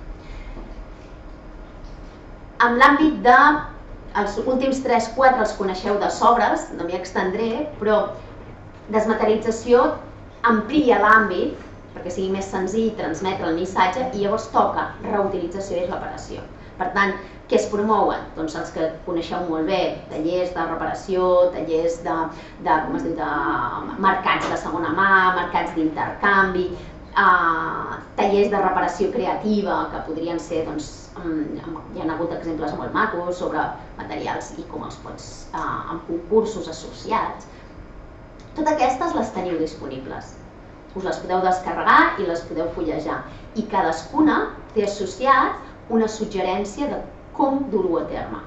En l'àmbit de, els últims tres quatre els coneixeu de sobres, no m'hi extendré, però desmaterialització amplia l'àmbit perquè sigui més senzill transmetre el missatge i llavors toca reutilització i reparació. Per tant, què es promouen? Doncs els que coneixeu molt bé, tallers de reparació, tallers de, com es diu, de mercats de segona mà, mercats d'intercanvi, tallers de reparació creativa que podrien ser, doncs, hi ha hagut exemples molt macos sobre materials i com els pots, amb concursos associats. Totes aquestes les teniu disponibles. Us les podeu descarregar i les podeu fullejar. I cadascuna té associat una suggerència de com dur-ho a terme.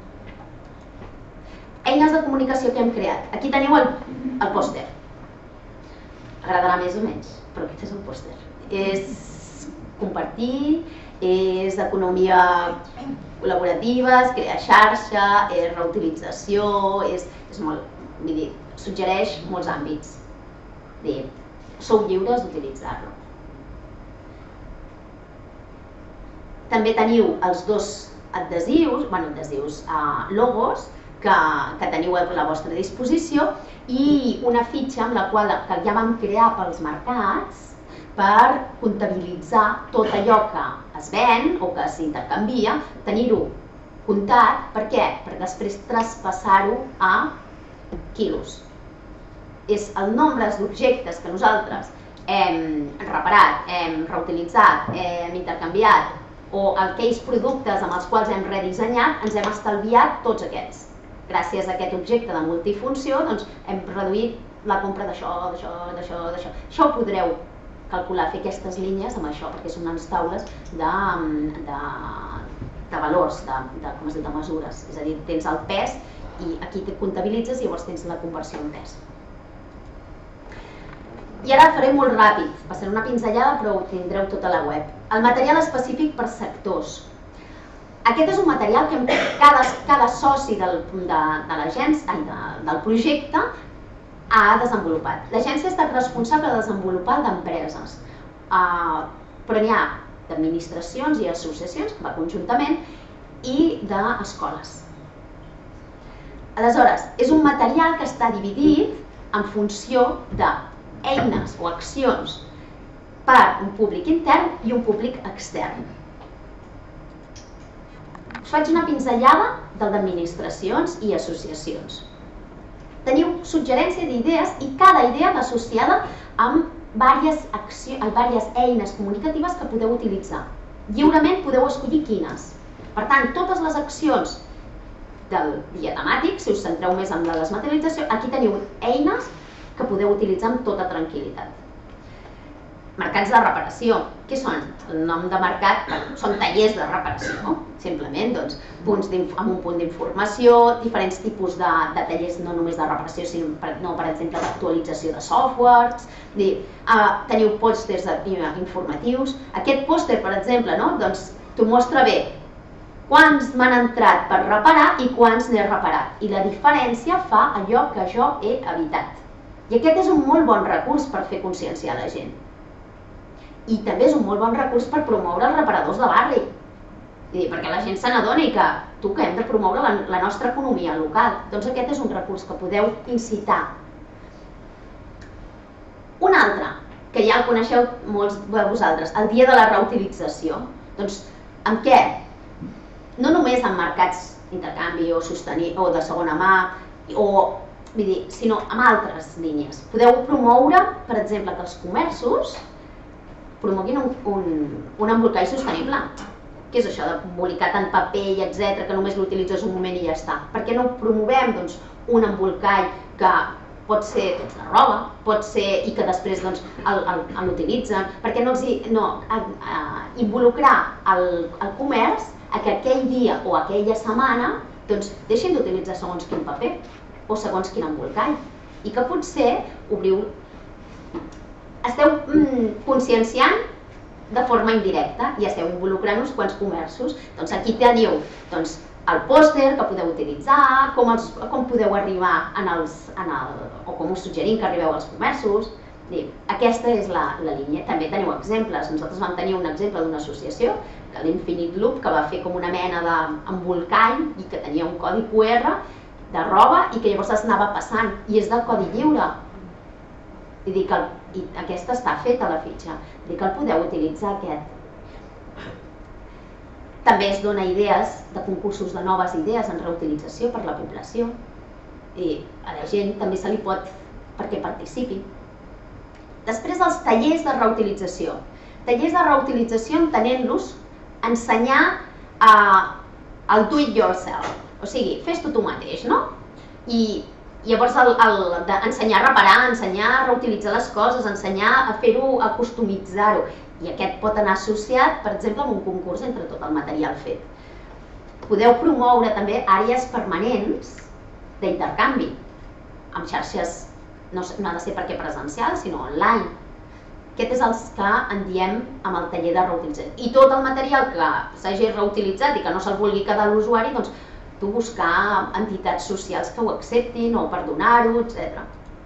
Eines de comunicació que hem creat. Aquí teniu el pòster. Agradarà més o menys, però aquest és el pòster. És compartir, és economia col·laborativa, és crear xarxa, és reutilització, és molt, vull dir, suggereix molts àmbits. Sou lliures d'utilitzar-lo. També teniu els dos adhesius, bueno, adhesius, logos, que teniu a la vostra disposició i una fitxa amb la qual que ja vam crear pels mercats per comptabilitzar tot allò que es ven o que s'intercanvia, tenir-ho comptat. Per què? Per després traspassar-ho a quilos. És el nombre d'objectes que nosaltres hem reparat, hem reutilitzat, hem intercanviat o aquells productes amb els quals hem redissenyat, ens hem estalviat tots aquests. Gràcies a aquest objecte de multifunció hem reduït la compra d'això, d'això, d'això, d'això. Això ho podreu calcular, fer aquestes línies amb això, perquè són unes taules de valors, de mesures. És a dir, tens el pes i aquí te comptabilitzes i llavors tens la conversió en pes. I ara faré molt ràpid, passaré una pinzellada però ho tindreu tota la web. El material específic per sectors. Aquest és un material que cada, cada soci del, de, de l'agència, de, del projecte ha desenvolupat. L'agència ha estat responsable de desenvolupar d'empreses, uh, però n'hi ha d'administracions i associacions, que va conjuntament, i d'escoles. Aleshores, és un material que està dividit en funció d'eines o accions per un públic intern i un públic extern. Us faig una pinzellada del d'administracions i associacions. Teniu suggerència d'idees i cada idea va associada amb diverses eines comunicatives que podeu utilitzar. Lliurement podeu escollir quines. Per tant, totes les accions del dia temàtic, si us centreu més en la desmaterialització, aquí teniu eines que podeu utilitzar amb tota tranquil·litat. Mercats de reparació. Què són? El nom de mercat són tallers de reparació, simplement, doncs, punts amb un punt d'informació, diferents tipus de, de tallers no només de reparació, sinó, per, no, per exemple, d'actualització de softwares, dir, uh, teniu pòsters informatius. Aquest pòster, per exemple, no? Doncs t'ho mostra bé quants m'han entrat per reparar i quants n'he reparat. I la diferència fa allò que jo he evitat. I aquest és un molt bon recurs per fer conscienciar la gent. I també és un molt bon recurs per promoure els reparadors de barri. Perquè la gent se n'adoni que tu que hem de promoure la, la nostra economia local. Doncs aquest és un recurs que podeu incitar. Un altre, que ja el coneixeu molts de vosaltres, el dia de la reutilització. Doncs amb què? No només en mercats d'intercanvi o, o de segona mà, o, vull dir, sinó amb altres línies. Podeu promoure, per exemple, que els comerços promoguin un, un, un embolcall sostenible. Què és això d'embolicar tant paper i etcètera, que només l'utilitzes un moment i ja està? Per què no promovem doncs, un embolcall que pot ser doncs, de roba, pot ser i que després doncs, l'utilitzen? Per què no, no a, a, involucrar el, el comerç a que aquell dia o aquella setmana doncs, deixin d'utilitzar segons quin paper o segons quin embolcall i que potser obriu esteu mm, conscienciant de forma indirecta i esteu involucrant uns quants comerços. Doncs aquí teniu doncs, el pòster que podeu utilitzar, com, els, com podeu arribar en els, en el, o com us suggerim que arribeu als comerços. Aquesta és la, la línia. També teniu exemples. Nosaltres vam tenir un exemple d'una associació, l'Infinite Loop, que va fer com una mena d'embolcall i que tenia un codi Q R de roba i que llavors es anava passant i és del codi lliure. Vull dir que el, i aquesta està feta la fitxa, vull dir que el podeu utilitzar aquest. També es dona idees de concursos de noves idees en reutilització per la població i a la gent també se li pot perquè participi. Després els tallers de reutilització. Tallers de reutilització entenent-los ensenyar uh, el do it yourself, o sigui, fes-t'ho tu mateix, no? I llavors el, el, de ensenyar a reparar, ensenyar a reutilitzar les coses, ensenyar a fer-ho, a customitzar-ho. I aquest pot anar associat, per exemple, amb un concurs entre tot el material fet. Podeu promoure també àrees permanents d'intercanvi, amb xarxes, no, no ha de ser perquè presencial, sinó online. Aquest és el que en diem amb el taller de reutilització. I tot el material que s'hagi reutilitzat i que no se'l vulgui quedar l'usuari, doncs tu buscar entitats socials que ho acceptin o per donar-ho, etcètera.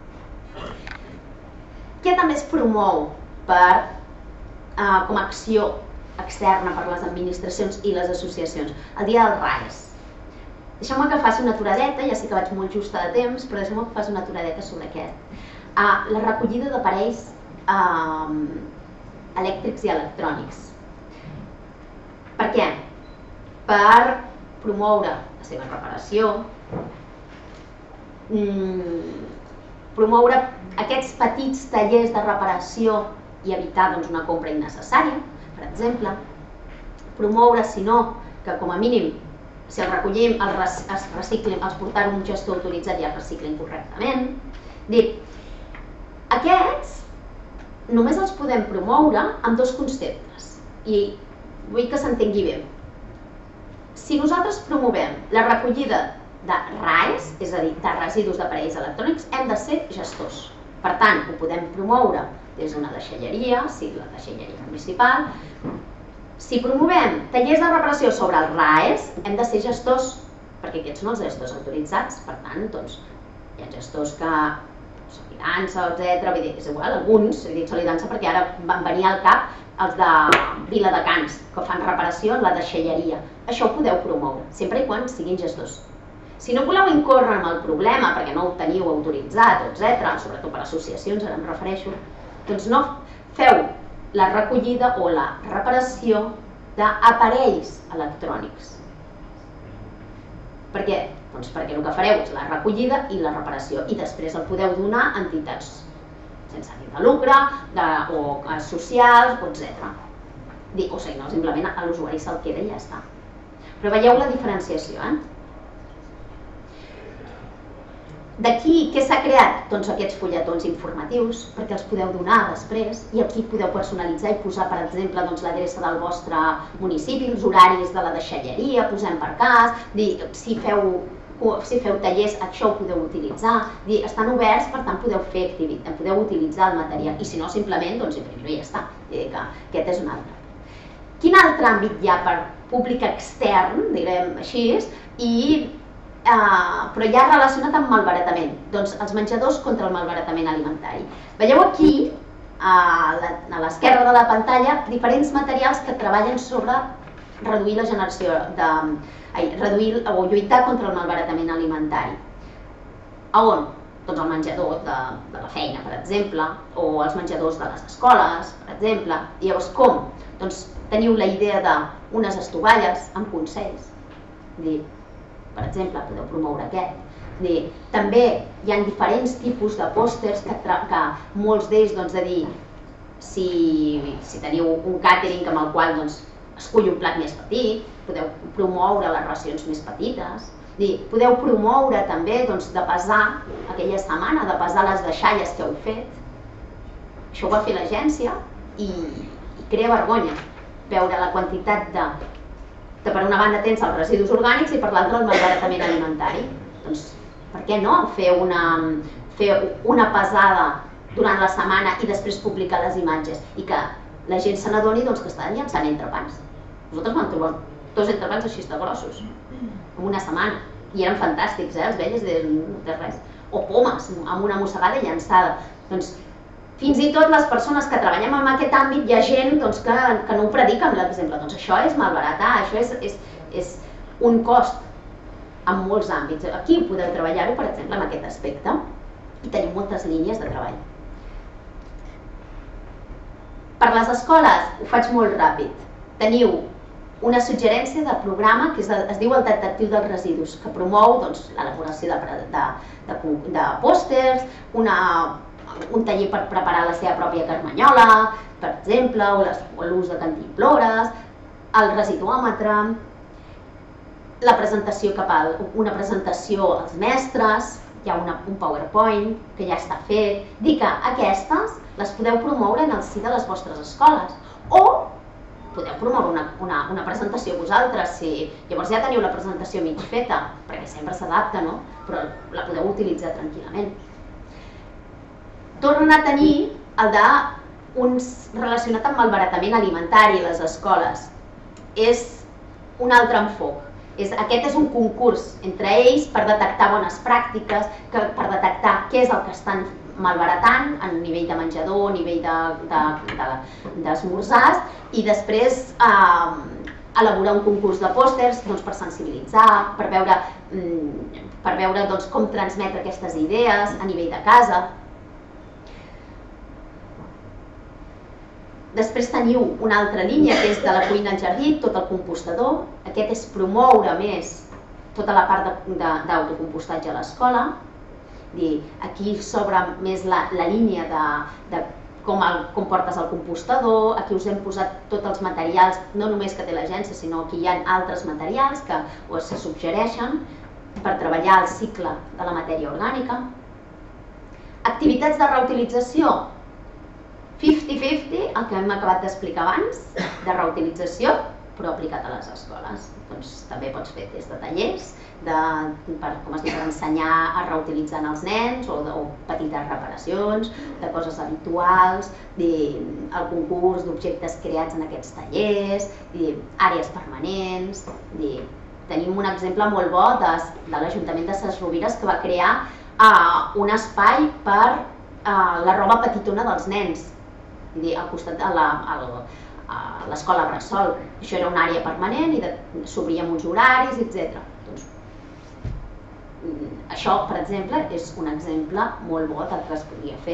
Què també es promou per, eh, com a acció externa per les administracions i les associacions? El dia del R A E S. Deixeu-me que faci una aturadeta, ja sé que vaig molt justa de temps, però deixeu-me que faci una aturadeta sobre aquest. Eh, la recollida d'aparells eh, elèctrics i electrònics. Per què? Per promoure la seva reparació, mm, promoure aquests petits tallers de reparació i evitar doncs, una compra innecessària, per exemple, promoure, si no, que com a mínim, si el recollim, el res, es reciclin, els portar a un gestor autoritzat i els reciclin correctament. Dic, aquests només els podem promoure amb dos conceptes i vull que s'entengui bé. Si nosaltres promovem la recollida de R A Es, és a dir, de residus d'aparells electrònics, hem de ser gestors. Per tant, ho podem promoure des d'una deixalleria, sí, la deixalleria municipal. Si promovem tallers de reparació sobre els R A Es, hem de ser gestors, perquè aquests són els gestors autoritzats, per tant, doncs, hi ha gestors que Solidança, etcètera, vull dir, és igual, alguns, he dit Solidança perquè ara van venir al cap els de Viladecans, que fan reparació en la deixalleria. Això ho podeu promoure, sempre i quan siguin gestors. Si no voleu incórrer en el problema, perquè no ho teniu autoritzat, etcètera, sobretot per associacions, ara em refereixo, doncs no feu la recollida o la reparació d'aparells electrònics. Per què? Doncs perquè el que fareu és la recollida i la reparació i després el podeu donar a entitats sense ànim de lucre o socials, etcètera. O sigui, no, simplement l'usuari se'l queda i ja està. Però veieu la diferenciació, eh? D'aquí, què s'ha creat? Doncs aquests fulletons informatius, perquè els podeu donar després i aquí podeu personalitzar i posar, per exemple, l'adreça del vostre municipi, els horaris de la deixalleria, posem per cas, dir, si feu si feu tallers, això ho podeu utilitzar, dir, estan oberts, per tant podeu fer activitat, podeu utilitzar el material i si no, simplement, doncs imprimir-ho i ja està. Que aquest és un altre. Quin altre àmbit hi ha per públic extern, direm així, i Uh, però ja relacionat amb malbaratament, doncs els menjadors contra el malbaratament alimentari. Veieu aquí, a l'esquerra de la pantalla, diferents materials que treballen sobre reduir la generació de... Ai, reduir o lluitar contra el malbaratament alimentari. A on? Doncs el menjador de, de la feina, per exemple, o els menjadors de les escoles, per exemple. I llavors com? Doncs teniu la idea d'unes estovalles amb consells. Dir, per exemple, podeu promoure aquest. També hi ha diferents tipus de pòsters que molts d'ells, doncs, de dir, si teniu un càtering amb el qual escull un plat més petit, podeu promoure les racions més petites, podeu promoure també de pesar aquella setmana, de pesar les deixalles que heu fet. Això ho va fer l'agència i crea vergonya veure la quantitat de que per una banda tens els residus orgànics i per l'altra el malbaratament alimentari. Doncs per què no fer una pesada durant la setmana i després publicar les imatges i que la gent se n'adoni que estan llançant entrepans. Nosaltres vam trobar dos entrepans així de grossos en una setmana i eren fantàstics, els veies de res. O pomes amb una mossegada llançada. Doncs fins i tot les persones que treballem en aquest àmbit hi ha gent que no ho predica amb l'exemple. Doncs això és malbaratar, això és un cost en molts àmbits. Aquí podeu treballar-ho, per exemple, en aquest aspecte i tenim moltes línies de treball. Per les escoles ho faig molt ràpid. Teniu una suggerència de programa que es diu el detectiu dels residus, que promou l'elaboració de pòsters, un taller per preparar la seva pròpia carmanyola, per exemple, o l'ús de cantimplores, el residuòmetre, la presentació cap a una presentació als mestres, hi ha un PowerPoint que ja està fet, dir que aquestes les podeu promoure en el si de les vostres escoles o podeu promoure una presentació vosaltres, llavors ja teniu la presentació mig feta, perquè sempre s'adapta, però la podeu utilitzar tranquil·lament. Tornen a tenir el d'un relacionat amb malbaratament alimentari a les escoles. És un altre enfoc. Aquest és un concurs entre ells per detectar bones pràctiques, per detectar què és el que estan malbaratant a nivell de menjador, a nivell d'esmorzars i després elaborar un concurs de pòsters per sensibilitzar, per veure com transmetre aquestes idees a nivell de casa. Després teniu una altra línia que és de la cuina al jardí, tot el compostador. Aquest és promoure més tota la part d'autocompostatge a l'escola. Aquí s'obre més la línia de com portes el compostador. Aquí us hem posat tots els materials, no només que té l'agència, sinó que hi ha altres materials que se suggereixen per treballar el cicle de la matèria orgànica. Activitats de reutilització. cinquanta cinquanta, el que hem acabat d'explicar abans, de reutilització, però aplicat a les escoles. Doncs també pots fer des de tallers, de, per, com es diu, per ensenyar a reutilitzar els nens, o, de, o petites reparacions, de coses habituals, de, el concurs d'objectes creats en aquests tallers, de, àrees permanents. De, tenim un exemple molt bo de, de l'Ajuntament de Ses Rovires, que va crear uh, un espai per uh, la roba petitona dels nens, de, al costat de la, al, a l'escola Bressol. Això era una àrea permanent i s'obria amb uns horaris, etcètera. Doncs, això, per exemple, és un exemple molt bo del que es podria fer.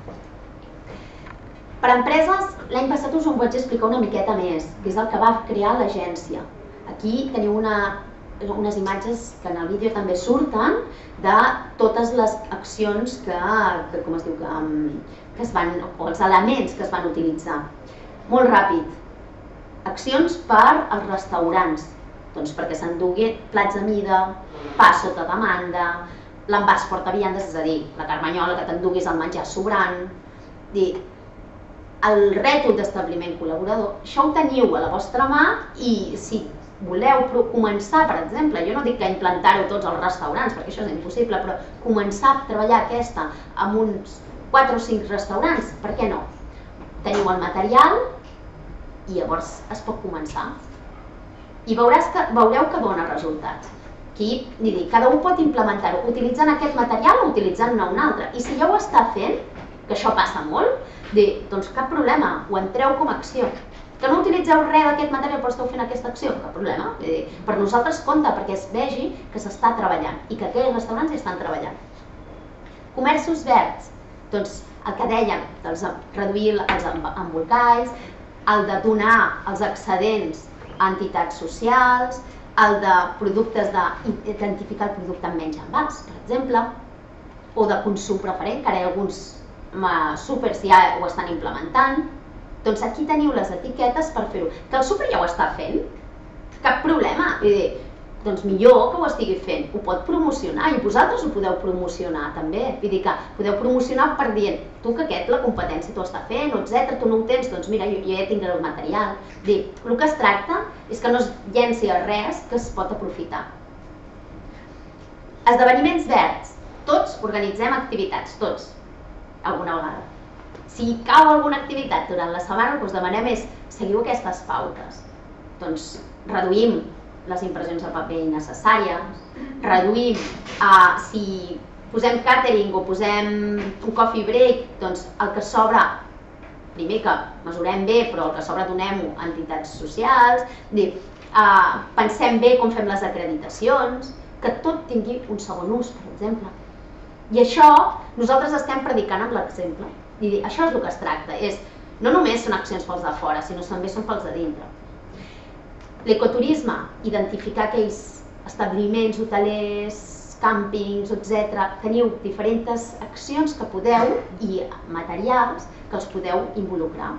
Per empreses, l'any passat us ho vaig explicar una miqueta més, que és el que va crear l'agència. Aquí teniu una, unes imatges que en el vídeo també surten de totes les accions que, que com es diu, que, que es van, o els elements que es van utilitzar. Molt ràpid. Accions per als restaurants, doncs perquè s'enduguin plats a mida, pa sota demanda, l'envàs portaviandes, és a dir, la carmanyola que t'enduguis el menjar sobrant, dir, el rètol d'establiment col·laborador, això ho teniu a la vostra mà i si voleu començar, per exemple, jo no dic que implantar-ho tots als restaurants, perquè això és impossible, però començar a treballar aquesta amb uns quatre o cinc restaurants, per què no? Teniu el material i llavors es pot començar. I veuràs que, veureu que dona resultats. Aquí, dic, cada un pot implementar-ho utilitzant aquest material o utilitzant-ne un altre. I si ja ho està fent, que això passa molt, dic, doncs cap problema, ho entreu com a acció. Que no utilitzeu res d'aquest material però esteu fent aquesta acció, cap problema. Dic, per nosaltres compta perquè es vegi que s'està treballant i que aquells restaurants hi estan treballant. Comerços verds, doncs el que dèiem, doncs, reduir els embolcalls, el de donar els excedents a entitats socials, el de productes d'identificar el producte amb menys envàs, per exemple, o de consum preferent, que ara alguns súpers ja ho estan implementant. Doncs aquí teniu les etiquetes per fer-ho. Que el súper ja ho està fent, cap problema. Doncs millor que ho estigui fent, ho pot promocionar i vosaltres ho podeu promocionar també. Vull dir que podeu promocionar per dir, tu que aquest la competència t'ho està fent, etcètera, tu no ho tens, doncs mira, jo ja tinc el material. Dir, el que es tracta és que no es llenci res que es pot aprofitar. Esdeveniments verds. Tots organitzem activitats, tots, alguna vegada. Si cau alguna activitat durant la setmana, el que us demanem és seguiu aquestes pautes. Doncs reduïm les impressions de paper innecessàries, reduïm, uh, si posem catering o posem un coffee break, doncs el que sobra, primer que mesurem bé, però el que sobra donem-ho a entitats socials, dir, uh, pensem bé com fem les acreditacions, que tot tingui un segon ús, per exemple. I això nosaltres estem predicant amb l'exemple. I dir, això és el que es tracta, és, no només són accions pels de fora, sinó també són pels de dintre. L'ecoturisme, identificar aquells establiments, hotelers, càmpings, etcètera. Teniu diferents accions que podeu i materials que els podeu involucrar.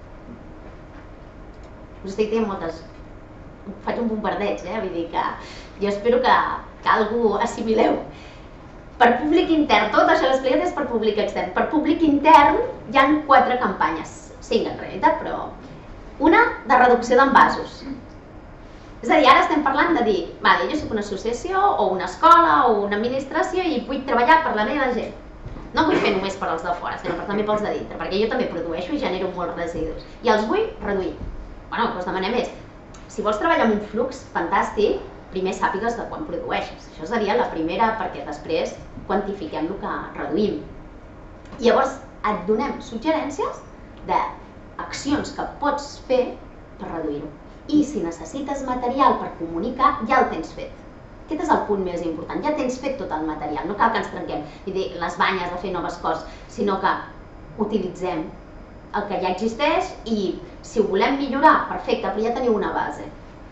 Us estic dient moltes... Faig un bombardeig, eh? Vull dir que jo espero que, que algú assimileu. Per públic intern, tot això que he explicat és per públic extern. Per públic intern hi ha quatre campanyes, cinc en realitat, però una de reducció d'envasos. És a dir, ara estem parlant de dir, vale, jo soc una associació o una escola o una administració i vull treballar per la meva gent. No vull fer només per als de fora, sinó també pels de dintre, perquè jo també produeixo i genero molts residus. I els vull reduir. Bueno, el que us demanem és, si vols treballar amb un flux fantàstic, primer sàpigues de quan produeixes. Això seria la primera, perquè després quantifiquem el que reduïm. I llavors et donem suggerències d'accions que pots fer per reduir-ho. I si necessites material per comunicar, ja el tens fet. Aquest és el punt més important, ja tens fet tot el material, no cal que ens trenquem i dir les banyes de fer noves coses, sinó que utilitzem el que ja existeix i si ho volem millorar, perfecte, però ja teniu una base.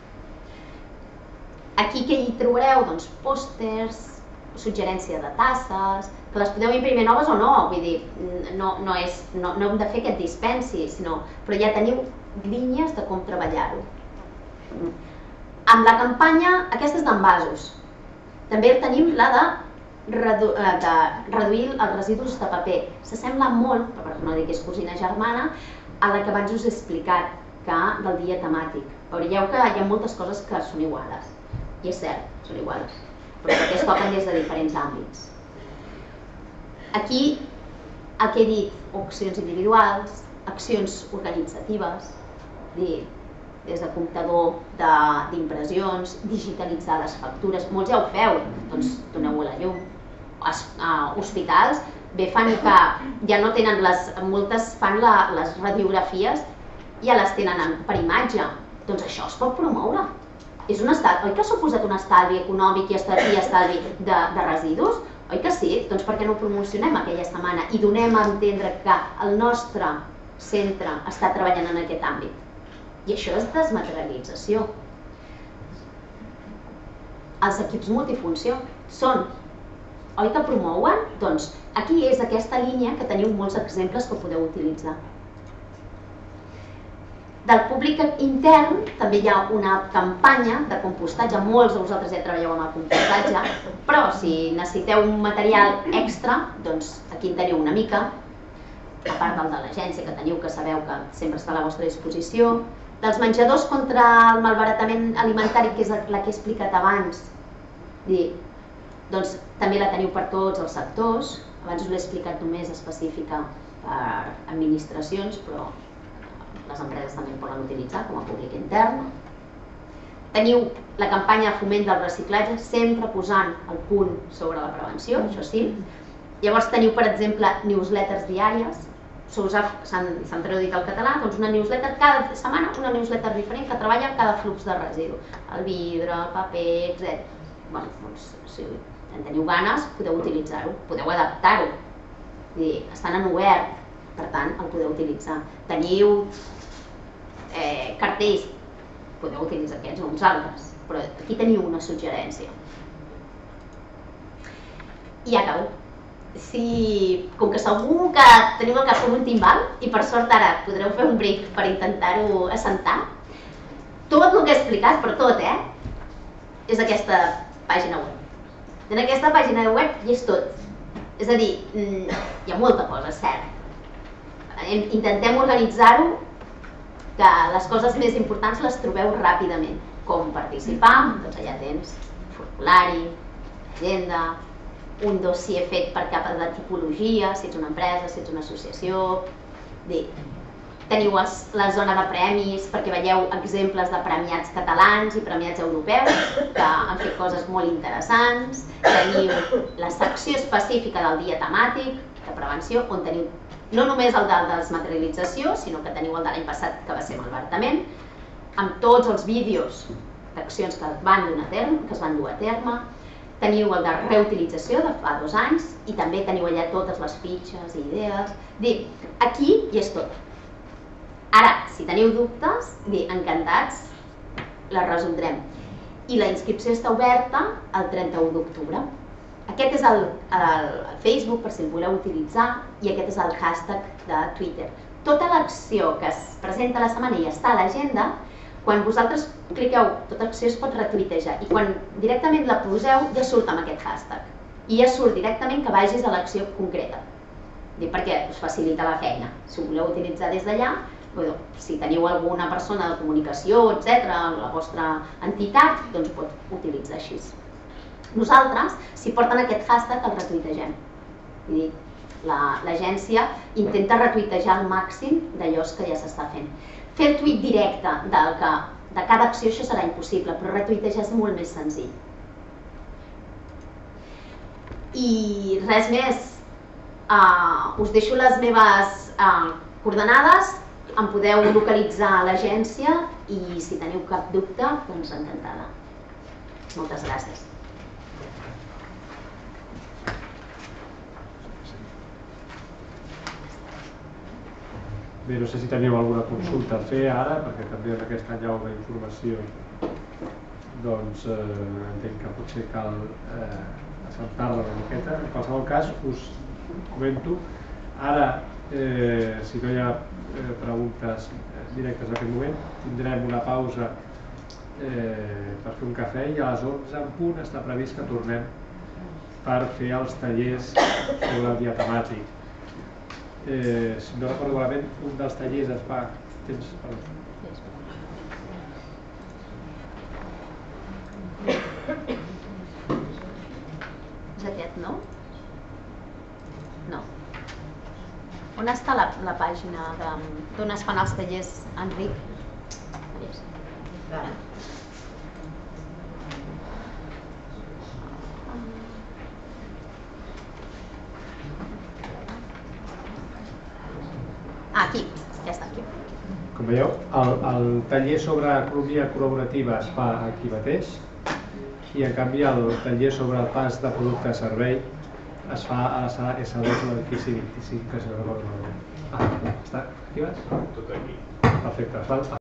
Aquí què hi trobareu? Doncs pòsters, suggerència de tasses, que les podeu imprimir noves o no, vull dir, no, no, és, no, no hem de fer que et dispensi, sinó, però ja teniu línies de com treballar-ho. Amb la campanya, aquesta és d'envasos. També tenim la de, redu de reduir els residus de paper. S'assembla molt, per no dir que és cosina germana, a la que abans us he explicat. que del dia temàtic. Veieu que hi ha moltes coses que són iguales, i és cert, són iguales, però perquè es toquen des de diferents àmbits. Aquí el que he dit, accions individuals, accions organitzatives, des de comptador d'impressions, digitalitzar les factures, molts ja ho feu, doncs doneu-ho a la llum. Hospitals, bé fan que ja no tenen les, moltes fan les radiografies, ja les tenen per imatge, doncs això es pot promoure. És un estalvi, oi que ha suposat un estalvi econòmic i estalvi de residus? Oi que sí? Doncs per què no ho promocionem aquella setmana i donem a entendre que el nostre centre està treballant en aquest àmbit? I això és desmaterialització. Els equips multifunció són, oi que promouen? Doncs aquí és aquesta línia que teniu molts exemples que podeu utilitzar. Del públic intern també hi ha una campanya de compostatge, molts de vosaltres ja treballeu amb el compostatge, però si necessiteu un material extra, doncs aquí en teniu una mica, a part del de l'agència que teniu, que sabeu que sempre està a la vostra disposició. Dels menjadors contra el malbaratament alimentari, que és la que he explicat abans, doncs també la teniu per tots els sectors. Abans us l'he explicat només específica per administracions, però les empreses també en poden utilitzar com a públic intern. Teniu la campanya de foment del reciclatge, sempre posant el punt sobre la prevenció, això sí. Llavors teniu, per exemple, newsletters diàries, s'han traduït al català, doncs una newsletter cada setmana, una newsletter diferent que treballa cada flux de residu, el vidre, el paper, etcètera. Bé, doncs si en teniu ganes podeu utilitzar-ho, podeu adaptar-ho, estan en obert, per tant el podeu utilitzar. Teniu cartells, podeu utilitzar aquests o uns altres, però aquí teniu una suggerència. I acabo. Com que segur que teniu el cap com un timbal, i per sort ara podreu fer un break per intentar-ho assentar, tot el que he explicat, però tot, eh, és aquesta pàgina web. En aquesta pàgina web hi és tot. És a dir, hi ha molta cosa, és cert. Intentem organitzar-ho, que les coses més importants les trobeu ràpidament. Com participar, doncs allà tens formulari, agenda, un dossier fet per capa de tipologia, si ets una empresa, si ets una associació. Teniu la zona de premis perquè veieu exemples de premiats catalans i premiats europeus que han fet coses molt interessants. Teniu la secció específica del dia temàtic de prevenció, on teniu no només el de desmaterialització, sinó que teniu el de l'any passat, que va ser malbaratament, amb tots els vídeos d'accions que es van dur a terme. Teniu el de reutilització de fa dos anys i també teniu allà totes les fitxes i idees. Aquí hi és tot. Ara, si teniu dubtes, encantats, les resoldrem. I la inscripció està oberta el trenta-u d'octubre. Aquest és el Facebook, per si el voleu utilitzar, i aquest és el hashtag de Twitter. Tota l'acció que es presenta a la setmana i està a l'agenda, quan vosaltres cliqueu, tota acció es pot retuitejar i quan directament la poseu ja surt amb aquest hashtag i ja surt directament que vagis a l'acció concreta, perquè us facilita la feina. Si ho voleu utilitzar des d'allà, si teniu alguna persona de comunicació, etcètera, la vostra entitat, doncs ho pot utilitzar així. Nosaltres, si porten aquest hashtag, el retuitegem. L'agència intenta retuitejar al màxim d'allò que ja s'està fent. Fer el tuit directe de cada acció, això serà impossible, però retuitejar és molt més senzill. I res més, us deixo les meves coordenades, em podeu localitzar a l'agència i si teniu cap dubte, doncs encantada. Moltes gràcies. Bé, no sé si teniu alguna consulta a fer ara, perquè també en aquest any hi ha una informació, doncs entenc que potser cal assentar-la una miqueta. En qualsevol cas, us comento, ara, si no hi ha preguntes directes en aquest moment, tindrem una pausa per fer un cafè i a les onze en punt està previst que tornem per fer els tallers sobre el dia temàtic. Si no recordo malament, un dels tallers es fa Tens... És aquest, no? No. On està la, la pàgina d'on es fan els tallers, Enric? Ah, aquí, ja està aquí. Com veieu, el, el taller sobre economia col·laborativa es fa aquí mateix i en canvi el taller sobre el pas de producte a servei es fa a la sala essa dos del quinze vint-i-cinc, que si no recordo malament. Ah, està? Aquí vas? Tot aquí. Perfecte.